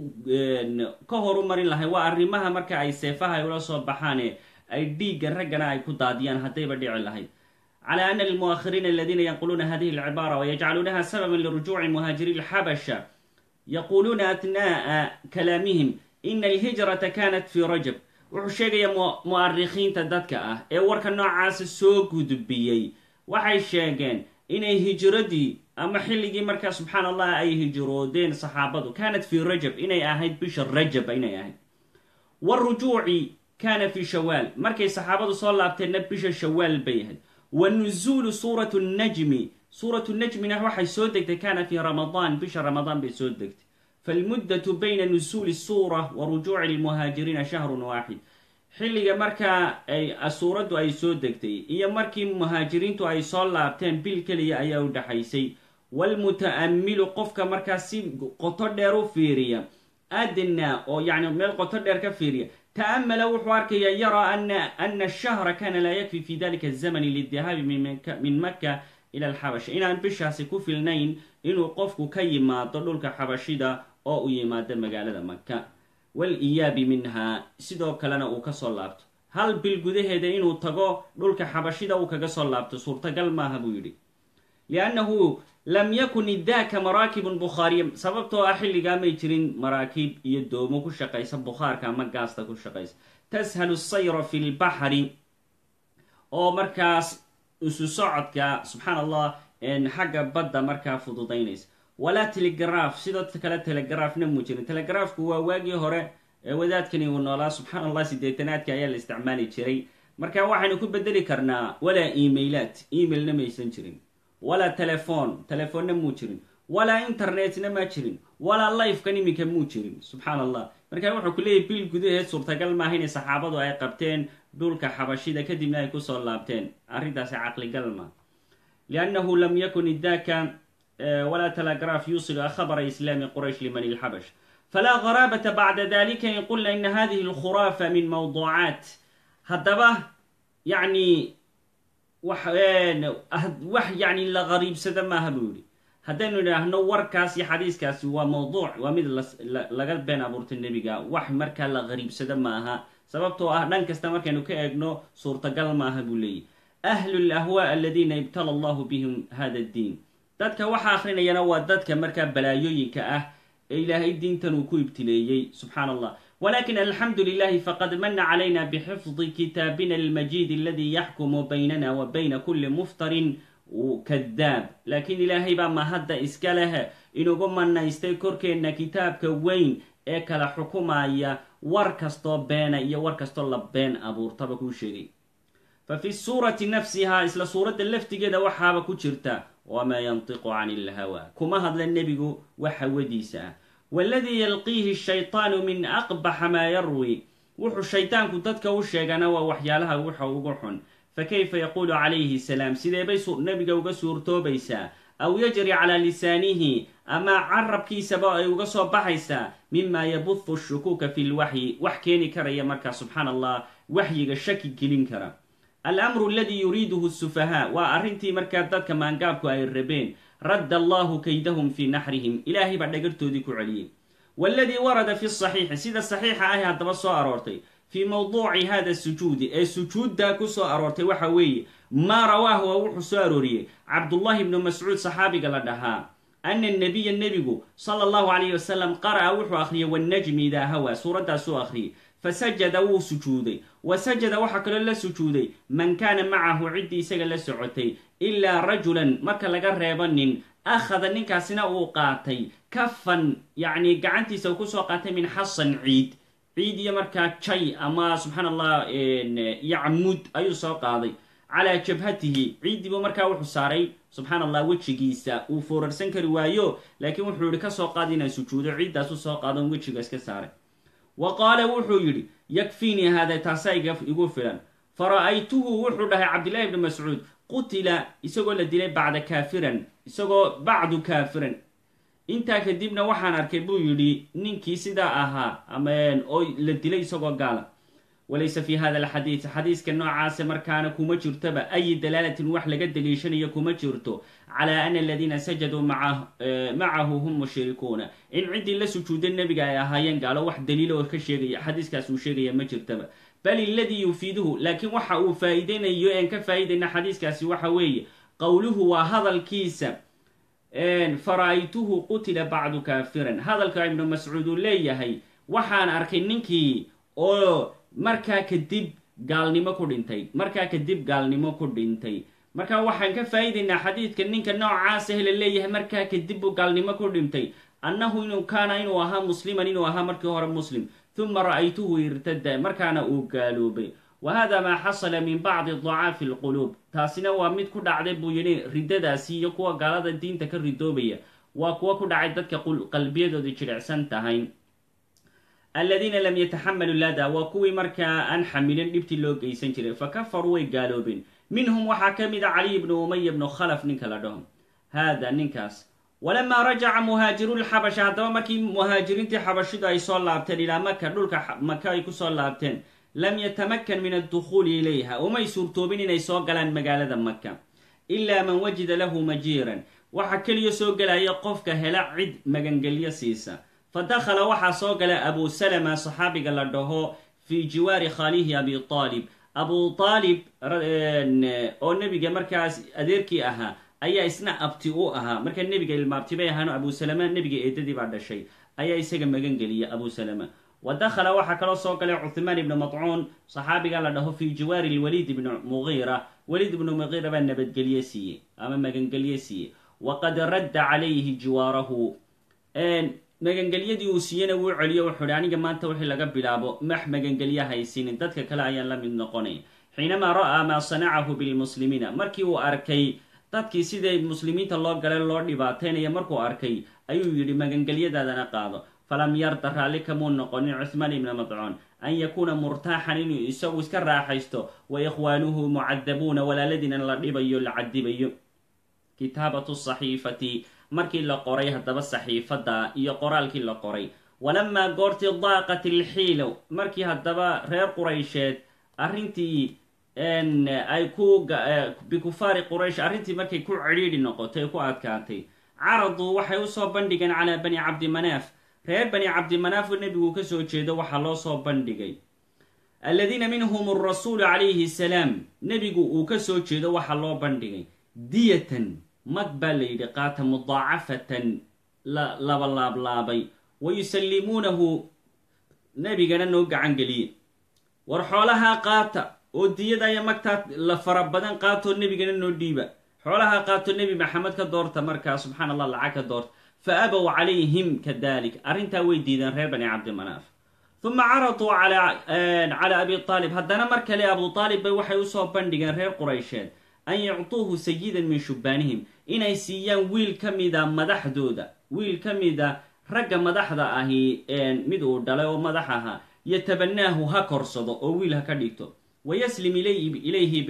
كهرو مرين لهاي وأرمها مركا أي سيفها ولا صبحاني أي ديق الرجنا أي كتاديان هذي بديع لهاي على أن المؤخرين الذين ينقلون هذه العبارة ويجعلونها سببا لرجوع مهاجري الحبشة يقولون أثناء كلامهم إن الهجرة كانت في رجب wuxuu sheegaya mu'arikhiinta dadka ah ee warka noocaas soo gudbiyay waxay sheegeen inay hijradii ama xilligii markaa subxaanallah ay hijroodeen saxaabadu kaanat fi rajab inay ahayd bisha rajab inay ahayd warujuuci kaana fi shawaal markay saxaabadu soo laabteenna bisha shawaal bay ahayd wanuzuulu suuratu najmina waxay soo degtay kaana fi ramadaan bisha ramadaan bay soo degtay فالمدة بين نزول السورة ورجوع المهاجرين شهر واحد حلقة مركا أي السورة أي سودكتي إيا مركي مهاجرين تو أي صلابتين بالكلية أي ودحيسي والمتأمل قفك مركا سي قطر ديرو فيريا أدنى أو يعني ميل قطر دير كفيريا تأمل وحوارك يرى أن الشهر كان لا يكفي في ذلك الزمن للذهاب من مكة إلى الحبشة إن بشها سيكوفي النين إنه قفك كيما تدولك حبشيدا أو يماد مقالة مكة والإياب منها سيدو كلنا وكسر لابت hal bil gudaheeda inuu tago dhulka xabashida uu kaga soo laabto suurtagal maaha buu yidhi liannahu lam yakun idaaka maraakibun bukhaariya sababtoo ah xilligaa may jirin maraakiib iyo doomo ku shaqaysa bukhaarka ama gaasta ku shaqaysa tashalu sayra fi lbaxri oo markaas isu socodka subxaan allah xagga badda markaa fududaynaysa walaa telegraf sidoo kale telegrafna muu jirin telegrafku waa waagii hore wadaadkani uu noolaa subxaan allah 80aadka ayaa la isticmaali jiray marka waxaynu ku bedeli karnaa walaa emailaat emailna maysan jirin walaa telefoonna muu jirin walaa internetna ma jirin walaa lifekan iminka muu jirin subxaan allah marka wuxuu ku leeyahy bil gudaheed suurtagal maaha inay saxaabadu ay qabteen dhulka xabashida kadibna ay kusoo laabteen arrintaasi caqligal ma liannahu lam yakun idaka walaa telegraf yusilu khabara islaami quraysh liman ilxabash falaa garaabata bacda dalika in qulna ina hadihi alkhuraafa min mawduucaat haddaba yani wax yani la qariibsada maaha buu yihi haddaynu idhaahno warkaas iyo xadiiskaasi waa mawduuc waa mid laga been abuurtay nebiga wax markaa la qariibsada maaha sababtoo ah dhan kasta markaynu ka eegno suurtagal maaha buu leeyahy ahlu lahwa aladiina ibtala allahu bihim hada ddiin dadka waxa akrinayana waa dadka markaa balaayooyinka ah ee ilaahay diintan uu ku ibtileeyey subxaan allah walakin alxamdu lilahi faqad mana calayna bixifdi kitaabina almajiid aladi yaxkumu baynana wa bayna kuli muftarin kadaab laakiin ilaahay baa mahadda iska leh inugu manaystay korkeenna kitaabka weyn ee kala xukumaya war kastoo beena iyo war kastoo la been abuurtaba kuu sheegay fa fi suurati nafsihaa isla suuradda laftigeeda waxaaba ku jirta wamaa yantiqu cani ilhawa kuma hadla nebigu wax hawadiisa ah waladii yalqiihi shaytaanu min aqbaxa maa yarwi wuxuu shaytaanku dadka u sheegana waa waxyaalaha waxa ugu xun fakayfa yaquulu calayhi salaam sidee bay nebiga uga suurtoobaysaa aw yajri calaa lisaanihi ama carabkiisaba ay uga soo baxaysaa mima yabuhu shukuuka fi lwaxyi wax keeni karaya markaa subxaan allah waxyiga shaki gelin kara alamru aladii yuriiduhu sufahaa waa arrintii markaa dadka maangaabku ay rabeen radda allahu kaydahum fii naxrihim ilaahay baa dhagartoodii ku celiyey waladii warada fi saxiixi sida saxiixa ahi haddaba soo aroortay fii mawduuci hada sujuudi ee sujuuddaa ku soo aroortay waxa weeye maa rawaahu waa wuxuu soo arooriyey cabdullahi ibnu mascuud saxaabiga la dhahaa ana nabiya nebigu sala allahu calayhi wasalam qara'a wuxuu akhriyay wannajmi idaa hawa suuraddaasuu akhriyey fasajada wuu sujuuday wa sajada waxaa kaloo la sujuuday man kaana macahu ciddii isaga la socotay ilaa rajulan marka laga reebo nin akhada ninkaasina uu qaatay kafan yacni gacantiisa uu kusoo qaatay min xasan ciid iyo markaa jay ama subxaan allah yacmud ayuu soo qaaday calaa jabhatihi ciiddiibuu markaa wuxuu saaray subxaan allah wejigiisa uu foorarsan kari waayo laakiin wuxuu yihi kasoo qaada inaan sujuudo ciiddaasu soo qaadon wejiga iska saaray wa qaala wuxuu yidhi yakfiinii haada taasaa igu filan fara'aytuhu wuxuu dhahay cabdillahi ibni mascuud qutila isagoo la dilay bacdu kaafiran intaa kadibna waxaan arkay buu yidhi ninkii sidaa ahaa ama oo la dilay isagoo gaala walaysa fi hada alxadiid xadiiska noocaasa markaana kuma jirtoba ay dalaalatin wax laga daliishanayo kuma jirto calaa ana aladiina sajaduu macahu hum mushrikuuna in ciddii la sujuuday nebiga ay ahaayeen gaalo wax daliila oo ka sheegaya xadiiskaas uu sheegaya ma jirtaba bal iladii yufiiduhu laakiin waxa uu faa'iideynayo een ka faa'iidayna xadiiskaasi waxa weeye qowluhu waa hadalkiisa fara'aytuhu qutila bacdu kaafiran hadalka ibnu mascuud uu leeyahay waxaan arkay ninkii oo markaa kadib gaalnimo ku dhintay marka waxaan ka faa'iidaynaa xadiidka ninka noocaasa hele leeyahay markaa kadib buu gaalnimo ku dhintay annahu inuu ahaa musliman inuu ahaa markii hore muslim uma ra'aytuhu irtada markaana uu gaaloobay wa hada maa xasala min bacdi dacaafi alquluub taasina waa mid ku dhacday buu yidhi riddadaasi iyo kuwa gaalada diinta ka ridoobaya waa kuwa ku dhacay dadka qalbiyadooda jilicsan tahay aladiina lam yataxamalu lada waa kuwii markaa aan xamilin dhibtii loo geysan jiray fakafaruu way gaaloobeen minhum waxaa ka mid a caliy ibnu umaya bnu khalaf ninka la dhaho haada ninkaas walamaa rajaca muhaajiru lxabasha haddaba markii muhaajiriintii xabashidu ay soo laabteen ilaa maka dhulka maka ay kusoo laabteen lam yatamakan min addukhuuli ilayha umay suurtoobin inay soo galaan magaalada maka ilaa man wajida lahu majiiran waxaa keliya soo gelaya qofka hela cid magangelyo siisa fa dakhala waxaa soo gala abu salama saxaabiga la dhaho في جوار خاليه أبي طالب أبو طالب oo nebiga markaas adeerkii ahaa ayaa isna abti u ahaa marka nebiga ilmaabtibay ahaano abu salama nebiga eedadii baa dhashay ayaa isaga magan geliya abu salama wadakhala waxaa kaloo soo galay cuthmaan ibnu madcuun saxaabiga la dhaho fi jiwaari lwaliid ibnu mugiira waliid ibnu mugiira baa nabadgelye siiyey ama magangelye siiyey waqad radda calayhi jiwaarahu magangelyadii uu siiyena wuu celiyo wuxuu hi aniga maanta wixii laga bilaabo max magangelya haysinin dadka kale ayaan la mid noqonay xiinamaa ra'aa maa sanacahu bilmuslimiina markii uu arkay dadkii siday muslimiinta loo galay loo dhibaataynaya markuu arkay ayuu yidhi magangelyadaadana qaado falam yarda raalli kamuu noqonin cuthmaan ibna madcuun an yakuuna murtaaxan inuu isagu iska raaxaysto wa ikhwaanuhu mucadabuuna walaaladiina la dhibayo la cadibayo kitaabatu saxiifati markii la qoray haddaba saxiifadda iyo qoraalkii la qoray walamaa goortii daaqat ilxiilo markii haddaba reer quraysheed arrintii ay bikufaari quraysh arrintii markay ku cidhiidhi noqotay ku adkaatay caraduu waxay usoo bandhigeen calaa bani cabdimanaaf reer bani cabdimanaaf oo nebigu ka soo jeedo waxaa loo soo bandhigay aladiina minhum arasuulu calayhi salaam nebigu uu ka soo jeedo waxaa loo bandhigay diyatan mag baa la yidhi qaata mudaacafatan laba laablaabay wa yusallimuunahu nebigana noo gacan geliye war xoolahaa qaata oo diyadaya magtaa la fara badan qaatoo nebigana noo dhiiba xoolahaa qaato nebi maxamed ka doorta markaa subxaan allah lacag ka doorta fa abow calayhim kadalik arrintaa way diideen reer bani cabdimanaaf uma caraduu calaa abi aalib haddana mar kale abu aalib bay waxay usoo bandhigeen reer quraysheed an yuctuuhu sayidan min shubbaanihim inay siiyaan wiil ka mida madaxdooda wiil ka mida ragga madaxda ahi mid uu dhalay oo madax ahaa yatabanaahu ha korsado oo wiil ha ka dhigto wayaslim ilayhi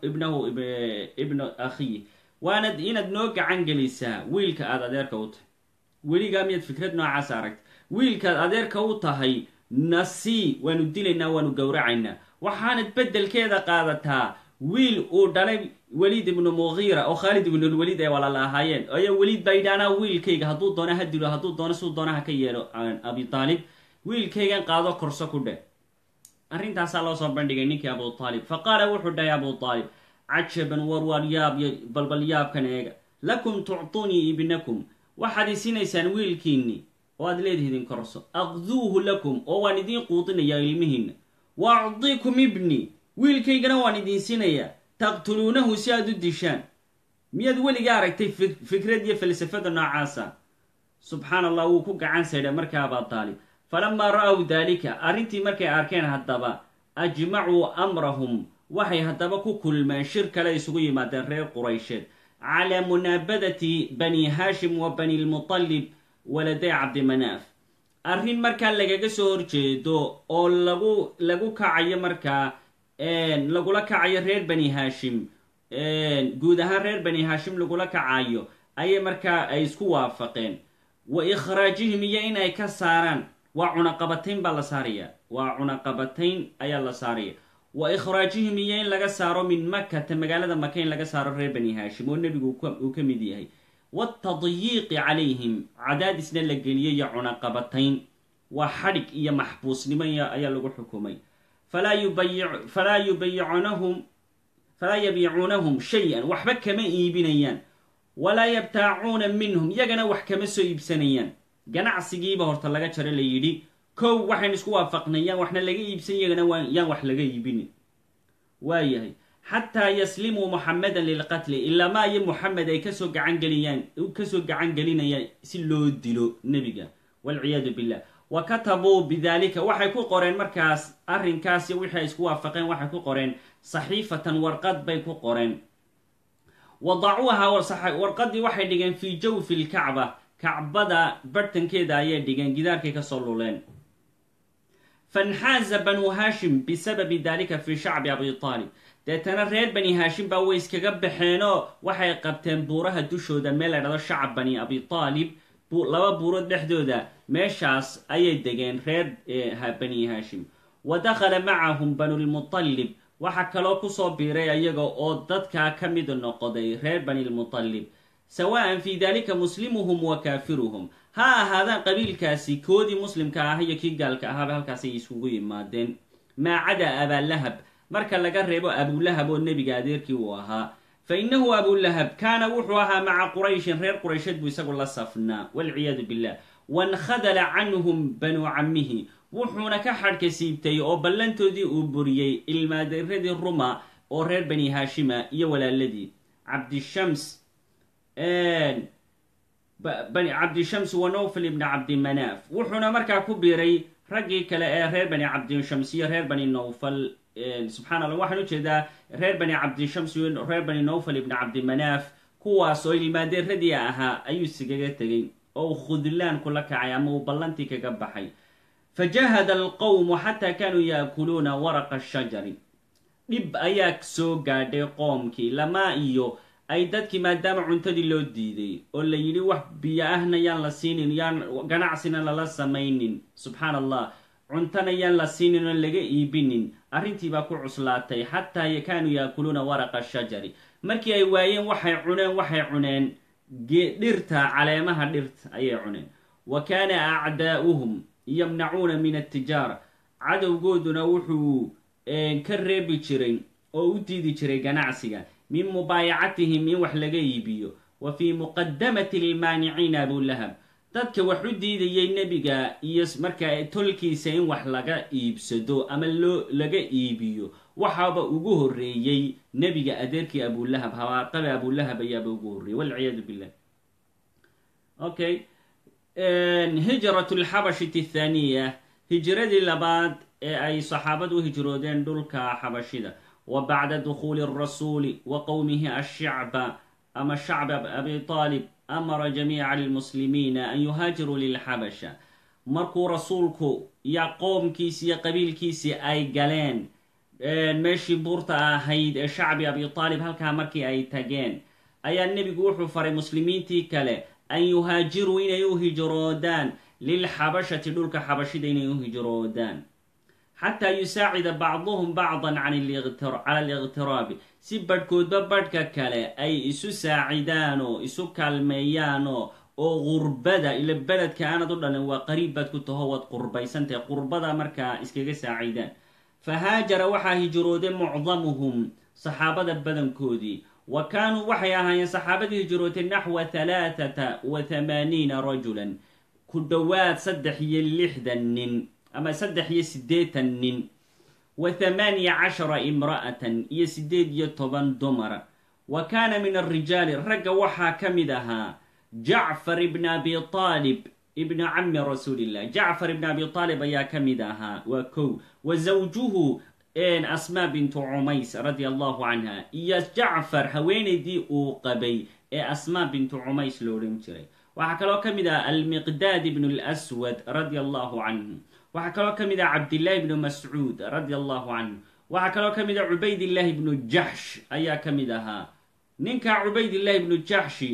ibnu akhiyi waanad inaad noo gacan gelisaa wiilka aad adeerka u tahay weligaa miyaad fikrad noocaas aragta wiilkaad adeerka u tahay nasii waanu dilaynaa waanu gowracaynaa waxaanad beddelkeeda qaadataa wiil uu dhalay waliid ibnu mugiira oo khaalid ibnulwaliid ay walaala ahaayeen ayaa weliid baa yidhaanaa wiilkayga hadduu doona ha dilo hadduu doono siduu doona ha ka yeelo abi aalib wiilkaygan qaado korso ku dheh arrintaasaa loo soo bandhigay ninkii abu aalib fa qaala wuxuu dhahay abu aalib cajaban warwar yaab balbal yaabkan eega lakum tuctuunii ibnakum waxaad isinaysaan wiilkiinni oo aad leedihiidin korso aqduuhu lakum oo waan idiin quudinayaa ilmihiinna wa acdiikum ibni wiilkaygana waan idiin sinayaa taqtuluunahu si aad u dishaan miyaad weliga aragtay fikrad iyo falsafada noocaasa subxaan allah wuu ku gacan saydha markaa abaa aalib falamaa ra'aw daalika arrintii markay arkeen haddaba ajmacuu amrahum waxay haddaba ku kulmeen shir kale isugu yimaadeen reer quraysheed calaa munaabadati bani haashim wa bani lmutalib waladay cabdimanaaf arrin markaa lagaga soo horjeedo oo lagu kacayo markaa lagula kacayo reer bani haashim guud ahaan reer bani haashim lagula kacayo ayay markaa ay isku waafaqeen wa ikhraajihim iyo in ay ka saaraan waa cunaqabatayn baa la saaraya waa cunaqabatayn ayaa la saaraya wa ikhraajihim iyo in laga saaro min makata magaalada maka in laga saaro reer bani haashim oo nebigu uu ka mid yahay watadyiiqi calayhim cadaadisna la geliyay iyo cunaqabatayn waa xadhig iyo maxbuusnimo ayaa lagu xukumay falaa yabiicuunahum shay-an waxba kama iibinayaan walaa yabtaacuuna minhum iyagana wax kama soo iibsanayaan ganacsigiiba horta laga jaro la yidhi kow waxayn isku waafaqnay yaan waxna laga iibsan iyagana yaan wax laga iibinin waayahay xataa yaslimuu muxamedan lilqatli ilaa ma iyo muxamed ay kasoo gacan gelinayaan si loo dilo nebiga walciyaadu billah wa katabuu bidalika waxay ku qoreen markaas arrinkaasi wixii ay isku waafaqeen waxay ku qoreen saxiifatan warqad bay ku qoreen wadacuuha warqadii waxay dhigeen fii jawfi lkacba kacbada barhtankeeda ayay dhigeen gidaarkay kasoo luleen fanxaaza banu haashim bisababi dalika fii shacbi abi aalib deetana reer bani haashim baa way iskaga baxeenoo waxay qabteen buuraha dushooda meel la dhado shacab bani abi aalib laba buurood dhexdooda meeshaas ayay degeen reer bani haashim wa dakhala macahum banulmutalib waxaa kaloo kusoo biiray ayaga oo dadkaa ka mid noqday reer bani lmutalib sawaan fii dalika muslimuhum wa kaafiruhum ha ahaadaan qabiilkaasi koodii muslimka ah iyo kii gaalka ahaaba halkaasay isugu yimaadeen maa cadaa abaallahab marka laga reebo abulahab oo nebiga adeerkii uu ahaa fa innahu abulahab kaana wuxuu ahaa maca qurayshin reer quraysheed buu isagu la safnaa walciyaadu billah wankhadala canhum banuu cammihi wuxuuna ka xadhka siibtay oo ballantoodii uu buriyey ilmaadeeradii ruma oo reer bani haashima iyo walaaladii cabdishams wa nawfal ibni cabdimanaaf wuxuuna markaa ku biiray raggii kale ee reer bani cabdishams iyo reer bani nawfal subxana allah waxaan ujeedaa reer bani cabdishams iyo reer bani nawfal ibni cabdimanaaf kuwaas oo ilmaadeeradii ahaa ayuu iskaga tegay oo uu khudlaan kula kacay ama uu ballantii kaga baxay fajahada alqowmu xataa kaanuu yaakuluuna waraqa ashajari dhib ayaa soo gaadhay qoomkii lamaa iyo ay dadkii maadaama cuntadii loo diiday oo la yidhi wax biyo ahna yaan la siinin yaan ganacsina lala samaynin subxaana allah cuntana yaan la siinin oo laga iibinin arrintii baa ku cuslaatay xataa kaanuu yaakuluuna waraqa ashajari markii ay waayeen waxay cuneen dhirta caleemaha dhirta ayay cuneen wa kaana acdaa'uhum yamnacuuna min altijaara cadowgooduna wuxuu ka reebi jiray oo u diidi jiray ganacsiga min mubaayacatihim in wax laga iibiyo wa fii muqadamati lmaaniciina abulahab dadka wax u diidayay nebiga iyo markaa tolkiisa in wax laga iibsado ama laga iibiyo waxaaba ugu horreeyey nebiga adeerkii abulahab habaarqabe abulahab ayaaba ugu horreeyey walciyaadu billah okay hijrat lxabashiti athaniya hijradii labaad ee ay saxaabadu u hijroodeen dhulka xabashida wa bacda dukhuuli arasuuli wa qowmihi ashacba ama shacba abi taalib amara jamiica almuslimiina an yuhaajiruu lilxabasha markuu rasuulku iyo qoomkiisi iyo qabiilkiisii ay galeen meeshii buurta ahayd ee shacbi abi taalib halkaa markii ay tageen ayaa nebigu wuxuu faray muslimiintii kale an yuhaajiruu inay u hijroodaan lilxabashati dhulka xabashida inay u hijroodaan xataa yusaacida bacduhum bacdan cala aliqtiraabi si badhkoodba badhka kale ay isu saacidaanoo isu kaalmeeyaanoo oo qurbada ila beledka aanad u dhalin waa qariib baad ku taho waad qurbaysantahay qurbada markaa iskaga saacidaan fahaajara waxaa hijrooday mucdamuhum saxaabada badankoodii wa kaanuu waxay ahaayeen saxaabadii hijrootay naxwa 83 rajulan ku dhowaad 63 nin ama 83 nin wa 18 imra'atan iyo 18 dumara wa kaana min alrijaali ragga waxaa ka mid ahaa jacfar ibn abi taalib ibn cammi rasuulillah jacfar ibn abi taalib ayaa ka mid ahaa waa kow wa zawjuhu asmaa bintu cumays radia allahu canha iyo jacfar haweenaydii uu qabay ee asmaa bintu cumays lo odhan jiray waxaa kaloo ka mid ah almiqdaad ibn lswad radia allahu canhu waxaa kaloo ka mid ah cabdillahi ibnu mascuud radia allahu canhu waxaa kaloo ka mid ah cubaydillahi ibnu jaxsh ayaa ka mid ahaa ninka cubaydillahi ibnu jaxshi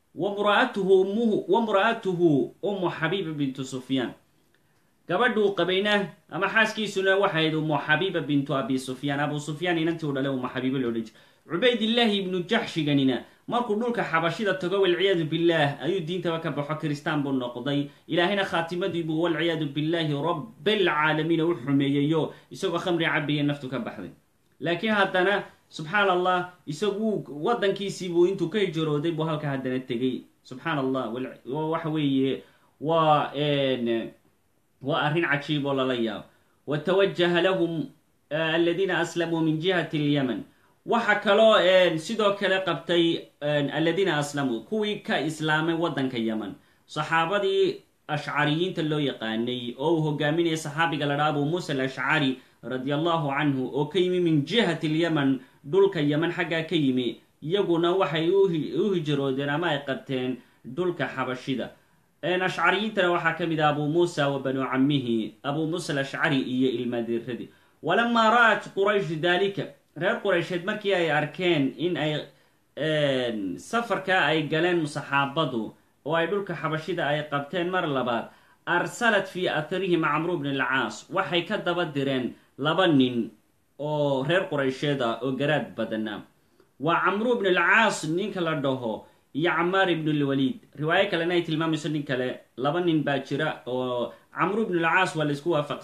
wamra'atuhu umu xabiiba bintu sufyaan gabadhuu qabayna ama xaaskiisuna waxayd umu xabiiba bintu abi sufyaan abu sufyaan inantii u dhalay umu xabiiba lo odhan jiray cubaydillaahi ibnu jaxshiganina markuu dhulka xabashida tago walciyaadu billaah ayuu diintaba ka baxo kiristaan buu noqday ilaahayna khaatimadiibuu walciyaadu billaahi rabbilcaalamiina u xumeeyeyo isagoo khamri cabaya naftu ka baxday laakiin haddana subxaan allah isagu wadankiisiibuu intuu ka hijrooday buu halka haddana tegay subxaan allah waxa weeye waa arrin cajiib oo lala yaabo watawajaha lahum aladiina aslamuu min jihati alyaman waxa kaloo sidoo kale qabtay aladiina aslamuu kuwii ka islaamay waddanka yaman saxaabadii ashcariyiinta loo yaqaanay oo uu hogaaminaya saxaabiga la dhaa abu muusa alashcari radia allahu canhu oo ka yimi min jihati alyaman dhulka yaman xaggaa ka yimi iyaguna waxay u hijroodeen ama ay qabteen dhulka xabashida ashcariyiintana waxaa ka mid ah abu muusa wa banuu cammihi abu muusa alashcari iyo ilmaadeeradii walamaa ra'at quraysh dalika reer quraysheed markii ay arkeen in ay safarkaa ay galeen saxaabadu oo ay dhulka xabashida ay qabteen mar labaad arsalat fii atharihim camru bn alcaas waxay ka daba direen 2 nin oo reer quraysheed ah oo garaad badana waa camru bn alcaas ninka la dhaho iyo camaar ibn lwaliid riwaayo kalena ay tilmaamayso nin kale 2 nin baa jira oo camru bn alcaas waa laisku waafaqsanyay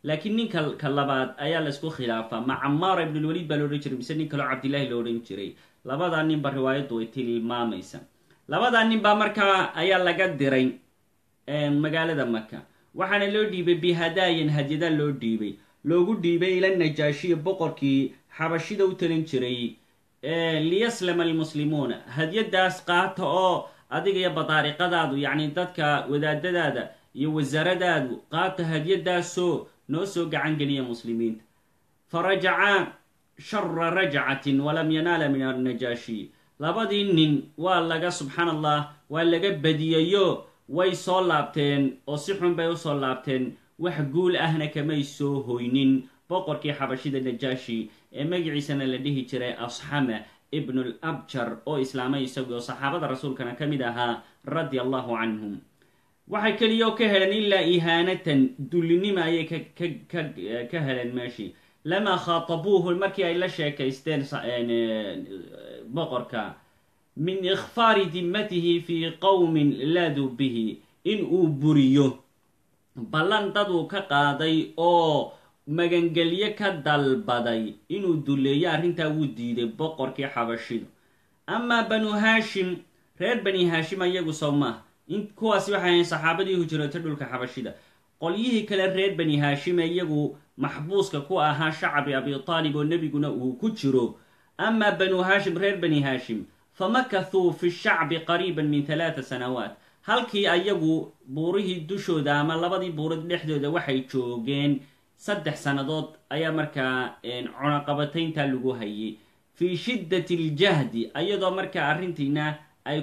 laakiin ninka ka labaad ayaa laysku khilaafaa ma camaara ibnulwaliid baa loodhan jiray mise nin kaloo cabdillaahi lo odhan jiray labadaa nin ba riwaayaddu way tilmaamaysa labadaa nin baa markaa ayaa laga diray magaalada maka waxaana loo dhiibay bihadaayan hadyada loo dhiibay loogu dhiibay ila najaashiya boqorkii xabashida u talin jiray liyaslama almuslimuuna hadyadaas qaata oo adiga iyo badaariqadaadu yacni dadka wadaadadaada iyo wasaaradaadu qaata hadyadaasoo noo soo gacan geliya muslimiinta farajacaa shara rajcatin walam yanaala min annajaashi labadii nin waa laga subxaan allah waa laga badiyayo way soo laabteen oo si xun bay usoo laabteen wax guul ahna kamay soo hoynin boqorkii xabashida najaashi ee magaciisana la dhihi jiray asxama ibnul abjar oo islaamay isagoo saxaabada rasuulkana ka mid ahaa radia allahu canhum waxay keliyao ka heleen ilaa ihaanatan dullinima ayay ka heleen meeshii lamaa khaatabuuhu markii ay la sheekaysteen boqorka min ikhfaari dimmatihi fii qowmin laaduu bihi in uu buriyo ballan dad uu ka qaaday oo magangelye ka dalbaday inuu duleeyo arrintaa wuu diiday boqorkii xabashidu amaa banu haashim reer bani haashim iyagu sow maaha kuwaasi waxay ahayn saxaabadii hujrootay dhulka xabashida qolyihii kale reer bani haashime iyagu maxbuuska ku ahaa shacbi abi taalib oo nebiguna uu ku jiro amaa banu haashim reer bani haashim famakathuu fi shacbi qariiban min 3 sanawaat halkii ayagu buurihii dushooda ama labadii buurid dhexdooda waxay joogeen 3 sannadood ayaa markaa cunaqabataynta lagu hayay fii shiddati ljahdi ayadoo markaa arrintiina ay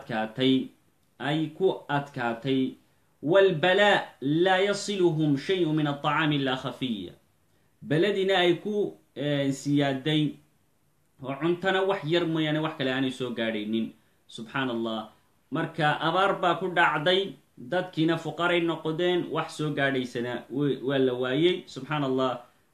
ku adkaatay walbalaa laa yasiluhum shayu min alطacaami ilaa khafiya beladina ay ku siyaaday oo cuntana wax yar mooyaane wax kale aanay soo gaadhaynin subxaan allah marka abaar baa ku dhacday dadkiina fuqaray noqdeen wax soo gaadhaysana waa la waayey subxaan allah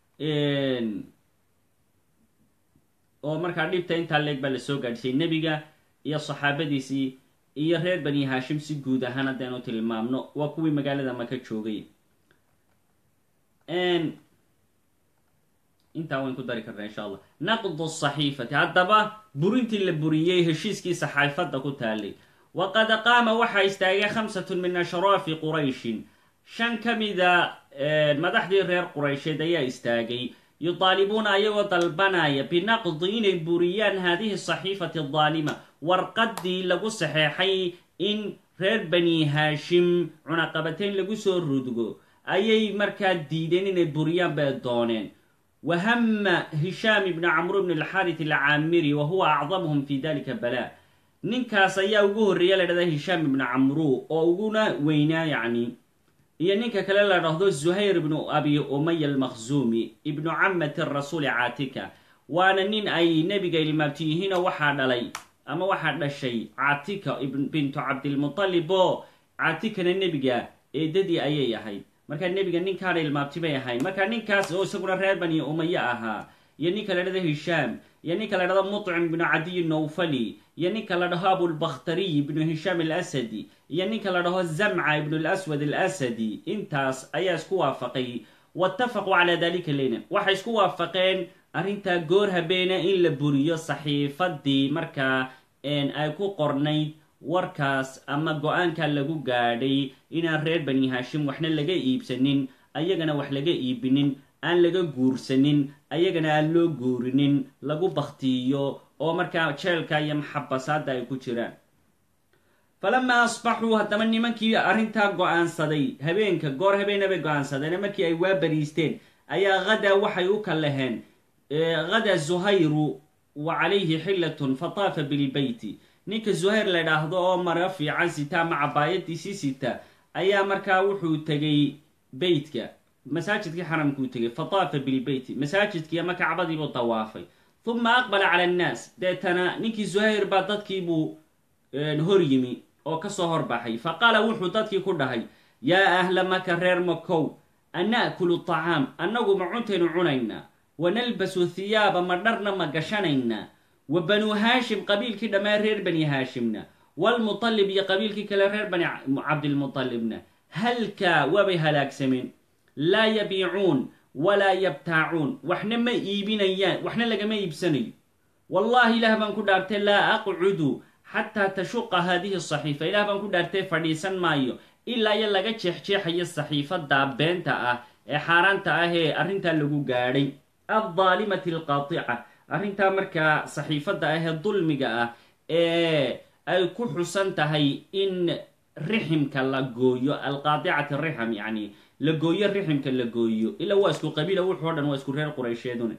oo markaa dhibta intaa leeg baa lasoo gaadhisay nebiga iyo saxaabadiisii iyo reer bani haashim si guud ahaan haddaanu tilmaamno waa kuwii magaalada maka joogay intaa wayn ku dari karnaa insha allah naqdu saxiifati haddaba burintii la buriyey heshiiskii saxaafadda ku taalay waqad qaama waxaa istaagay 5 min ashraafi qurayshin 5 ka mida madaxdii reer quraysheed ayaa istaagay yudaalibuuna ayagoo dalbanaya binaqdi inay buriyaan haadihi saxiifati adaalima warqaddii lagu saxeexay in reer bani haashim cunaqabatayn lagu soo rudgo ayay markaa diideen inay buriyaan bay dooneen wahama hishaam ibn camr ibn alxaarit alcaamiri wa huwa acdamuhum fi dalika balaa ninkaas ayaa ugu horreeya la dhahda hishaam ibnu camru oo uguna weynaa yacni iyo ninka kale la dhahdo zuhayr ibnu abi umaya almakhzuumi ibnu camati rasuuli caatika waana nin ay nebiga ilmaabti yihiinoo waxaa dhalay ama waxaa dhashay caatika bintu cabdilmutalib oo caatikana nebiga eedadii ayay ahayd markaa nebiga ninkaana ilmaabti bay ahayn markaa ninkaas oo isaguna reer bani umaya ahaa iyo ninka la dhahdo hishaam iyo ninka la dhahdo muطcim ibnu cadiy nowfali iyo ninka la dhaho abulbakhtariy ibnu hishaam alasadi iyo ninka la dhaho zamca ibnu lswad alasadi intaas ayaa isku waafaqay waatafaquu calaa dalika leyna waxay isku waafaqeen arrintaa goor habeena in la buriyo saxiifadii markaa ay ku qornayd warkaas ama go-aanka lagu gaadhay inaan reer bani haashim waxna laga iibsanin ayagana wax laga iibinin aan laga guursanin ayagana aan loo guurinin lagu baktiyo oo markaa jeelka iyo maxabasaadda ay ku jiraan falamaa asbaxuu haddaba nimankii arrintaa go-aansaday goor habeena bay go-aansadeen markii ay waa bariisteen ayaa hadaa waxay u kalaheen hada zuhayru wa calayhi xillatun fataafa bilbeyti ninka zuhayr la dhaahdo oo mara fiican sita ama cabaayadiisii sita ayaa markaa wuxuu tegay beytka masaajidkii xaramkuu tegay fataafa bilbeyti masaajidkii ama kacbadiibuu dawaafay uma aqbala cala annaas deetana ninkii zuhayr baa dadkiibuu hor yimi oo kasoo horbaxay faqaala wuxuu dadkii ku dhahay yaa ahla maka reer makow ana'kulu طacaam annagu ma cuntaynu cunaynaa wanalbasu hiyaaba ma dharna ma gashanaynaa wa banuu haashim qabiilkii dhammaan reer bani haashimna walmuطalib iyo qabiilkii kale reer bani cabdilmuطalibna halkaa waabay halaagsameen laa yabiicuun walaa yabtaacuun waxna ma iibinayaan waxna lagama iibsanayo wallahi ilaah baan ku dhaartay laa aqcudu xataa tashuqa haadihi saxiifa ilaah baan ku dhaartay fadhiisan maayo ilaa iyo laga jeexjeexayo saxiifadaa beenta ah ee xaaraanta ah ee arrintaa lagu gaadhay aldaalimati alqaatica arrintaa markaa saxiifadda ah ee dulmiga ah ee ay ku xusan tahay in riximka la gooyo alqaadicati rixam yacni la gooyo riximka la gooyo ilaa waa isku qabiila wuxoo dhan waa isku reer quraysheedune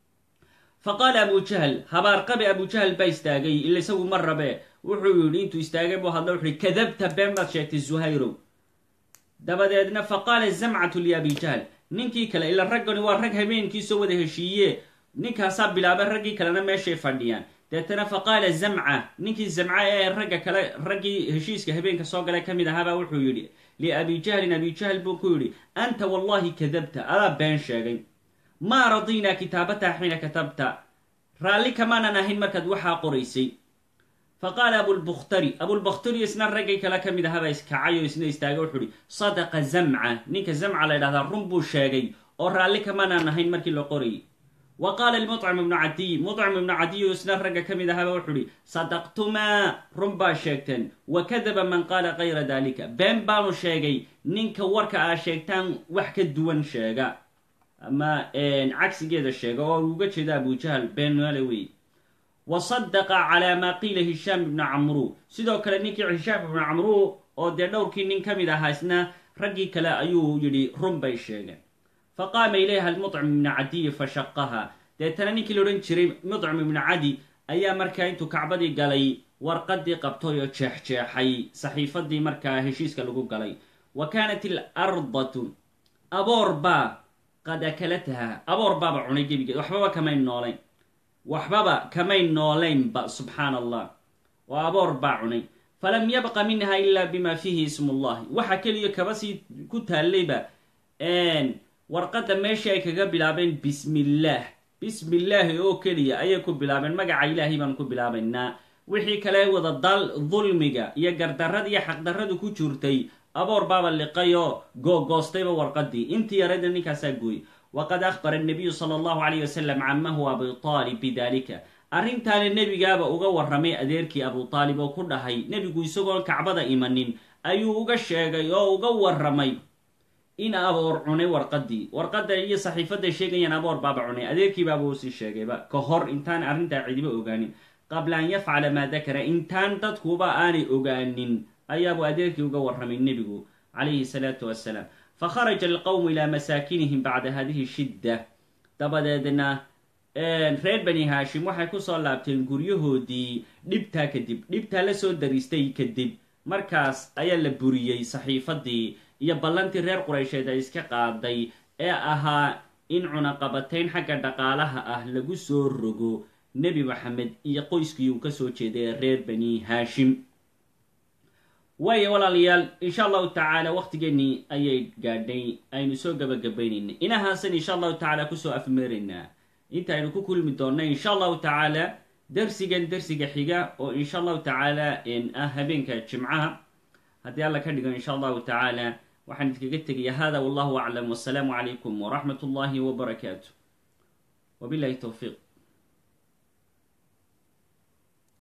fa qaala abu jahl habaarqabe abu jahl baa istaagay ila isagu ma rabe wuxuu yidhi intuu istaagay buu hadla wuxu yihi kadabta been baad sheegtay zuhayrow dabadeedna fa qaala zamcatu liabi jahl ninkii kale ila raggani waa rag habeenkii soo wada heshiiye ninkaasaa bilaabay raggii kalena meeshay fadhiyaan deetana fa qaala zamca ninkii zamca ee ragga kale raggii heshiiska habeenka soo galay ka mid ahaabaa wuxuu yidhi liabi jahlin abi jahl buu ku yidhi anta wallahi kadabta adaa been sheegay maa radiinaa kitaabataa xiina katabta raalli kamaanan ahayn markaad waxaa qoraysay fa qaala abulbakhtari isna raggay kale ka mid ahaabaa iskacay oo isna istaagay wuxuu ihi sadaqa zamca ninka zamca la ydhahdaa run buu sheegay oo raalli kamaanan ahayn markii la qorayay wa qaala lmuطcim ibnu cadiy muطcim ibnu cadiy oo isna ragga ka mid ahaaba wuxuu ihi sadaqtumaa run baa sheegteen wa kadaba man qaala kayra dalika been baanu sheegay ninka warka aa sheegtaan wax ka duwan sheega ama cagsigeeda sheega oo uga jeeda abu jahl beenaale wey wa sadaqa calaa maa qiila hishaam ibnu camru sidoo kale ninkii hishaam ibnu camru oo dee dhowrkii nin ka mid ahaa isna raggii kale ayuu yidhi run bay sheegeen fa qaama ilayha muطcim ibnu cadiy fashaqaha deetana ninkii la odhan jiray muطcim ibnu cadi ayaa markaa intuu kacbadii galay warqadii qabtay oo jeexjeexay saxiifadii markaa heshiiska lagu galay wa kaanat ilardatu aboor baa qad akalataha aboor baaba cunay gebigeed waxbaba kamay noolaynba subxaan allah oo aboor baa cunay falam yabqa minha ila bima fiihi ismu llahi waxa keliya kaba sii ku taallayba warqadda meeshii ay kaga bilaabeen bismillaahi oo keliya ayay ku bilaabeen magaca ilaahay baan ku bilaabaynaa wixii kale wada dulmiga iyo gardarrada iyo xaqdarradu ku jirtay aboor baaba liqayoo googoostayba warqadii intii yarayda ninkaasaa gooy waqad akhbara annabiyu sala allahu calayh wasalam camahu abu taalib bidalika arrintaana nebigaaba uga warramay adeerkii abu taalib oo ku dhahay nebigu isagoon kacbada imanin ayuu uga sheegay oo uga warramay in aboor cunay warqadda iyo saxiifadday sheegayaan aboor baaba cunay adeerkiibaaba uu sii sheegayba ka hor intaan arrintaa cidiba ogaanin qabla an yafcala maa dakara intaan dadkuba aanay ogaanin ayaabuu adeerkii uga warramay nebigu calayhi salaatu wassalaam fakharaja alqowmu ilaa masaakinihim bacda hadihi shidda dabadeedna reer bani haashim waxay kusoo laabteen guryahoodii dhibtaa la soo daristay kadib markaas ayaa la buriyey saxiifadii iyo ballantii reer quraysheed ay iska qaaday ee ahaa in cunaqabatayn xagga dhaqaalaha ah lagu soo rogo nebi maxamed iyo qoyskii uu kasoo jeeday reer bani haashim waayo walaalayaal insha allahu tacaala waqtigeenii ayay gaadhay aynu soo gabagabaynaynay inahaasan insha allahu tacaala kusoo afmeeraynaa intaaynu ku kulmi doonna insha allahu tacaala darsiga xiga oo insha allahu tacaala ah habeenka jimcaha haddii alla ka dhigo insha allahu tacaala waxaan idinkaga tegaya hada wallahu aclam wasalaamu calaykum waraxmat ullahi wbarakaatu wabilahi towfiiq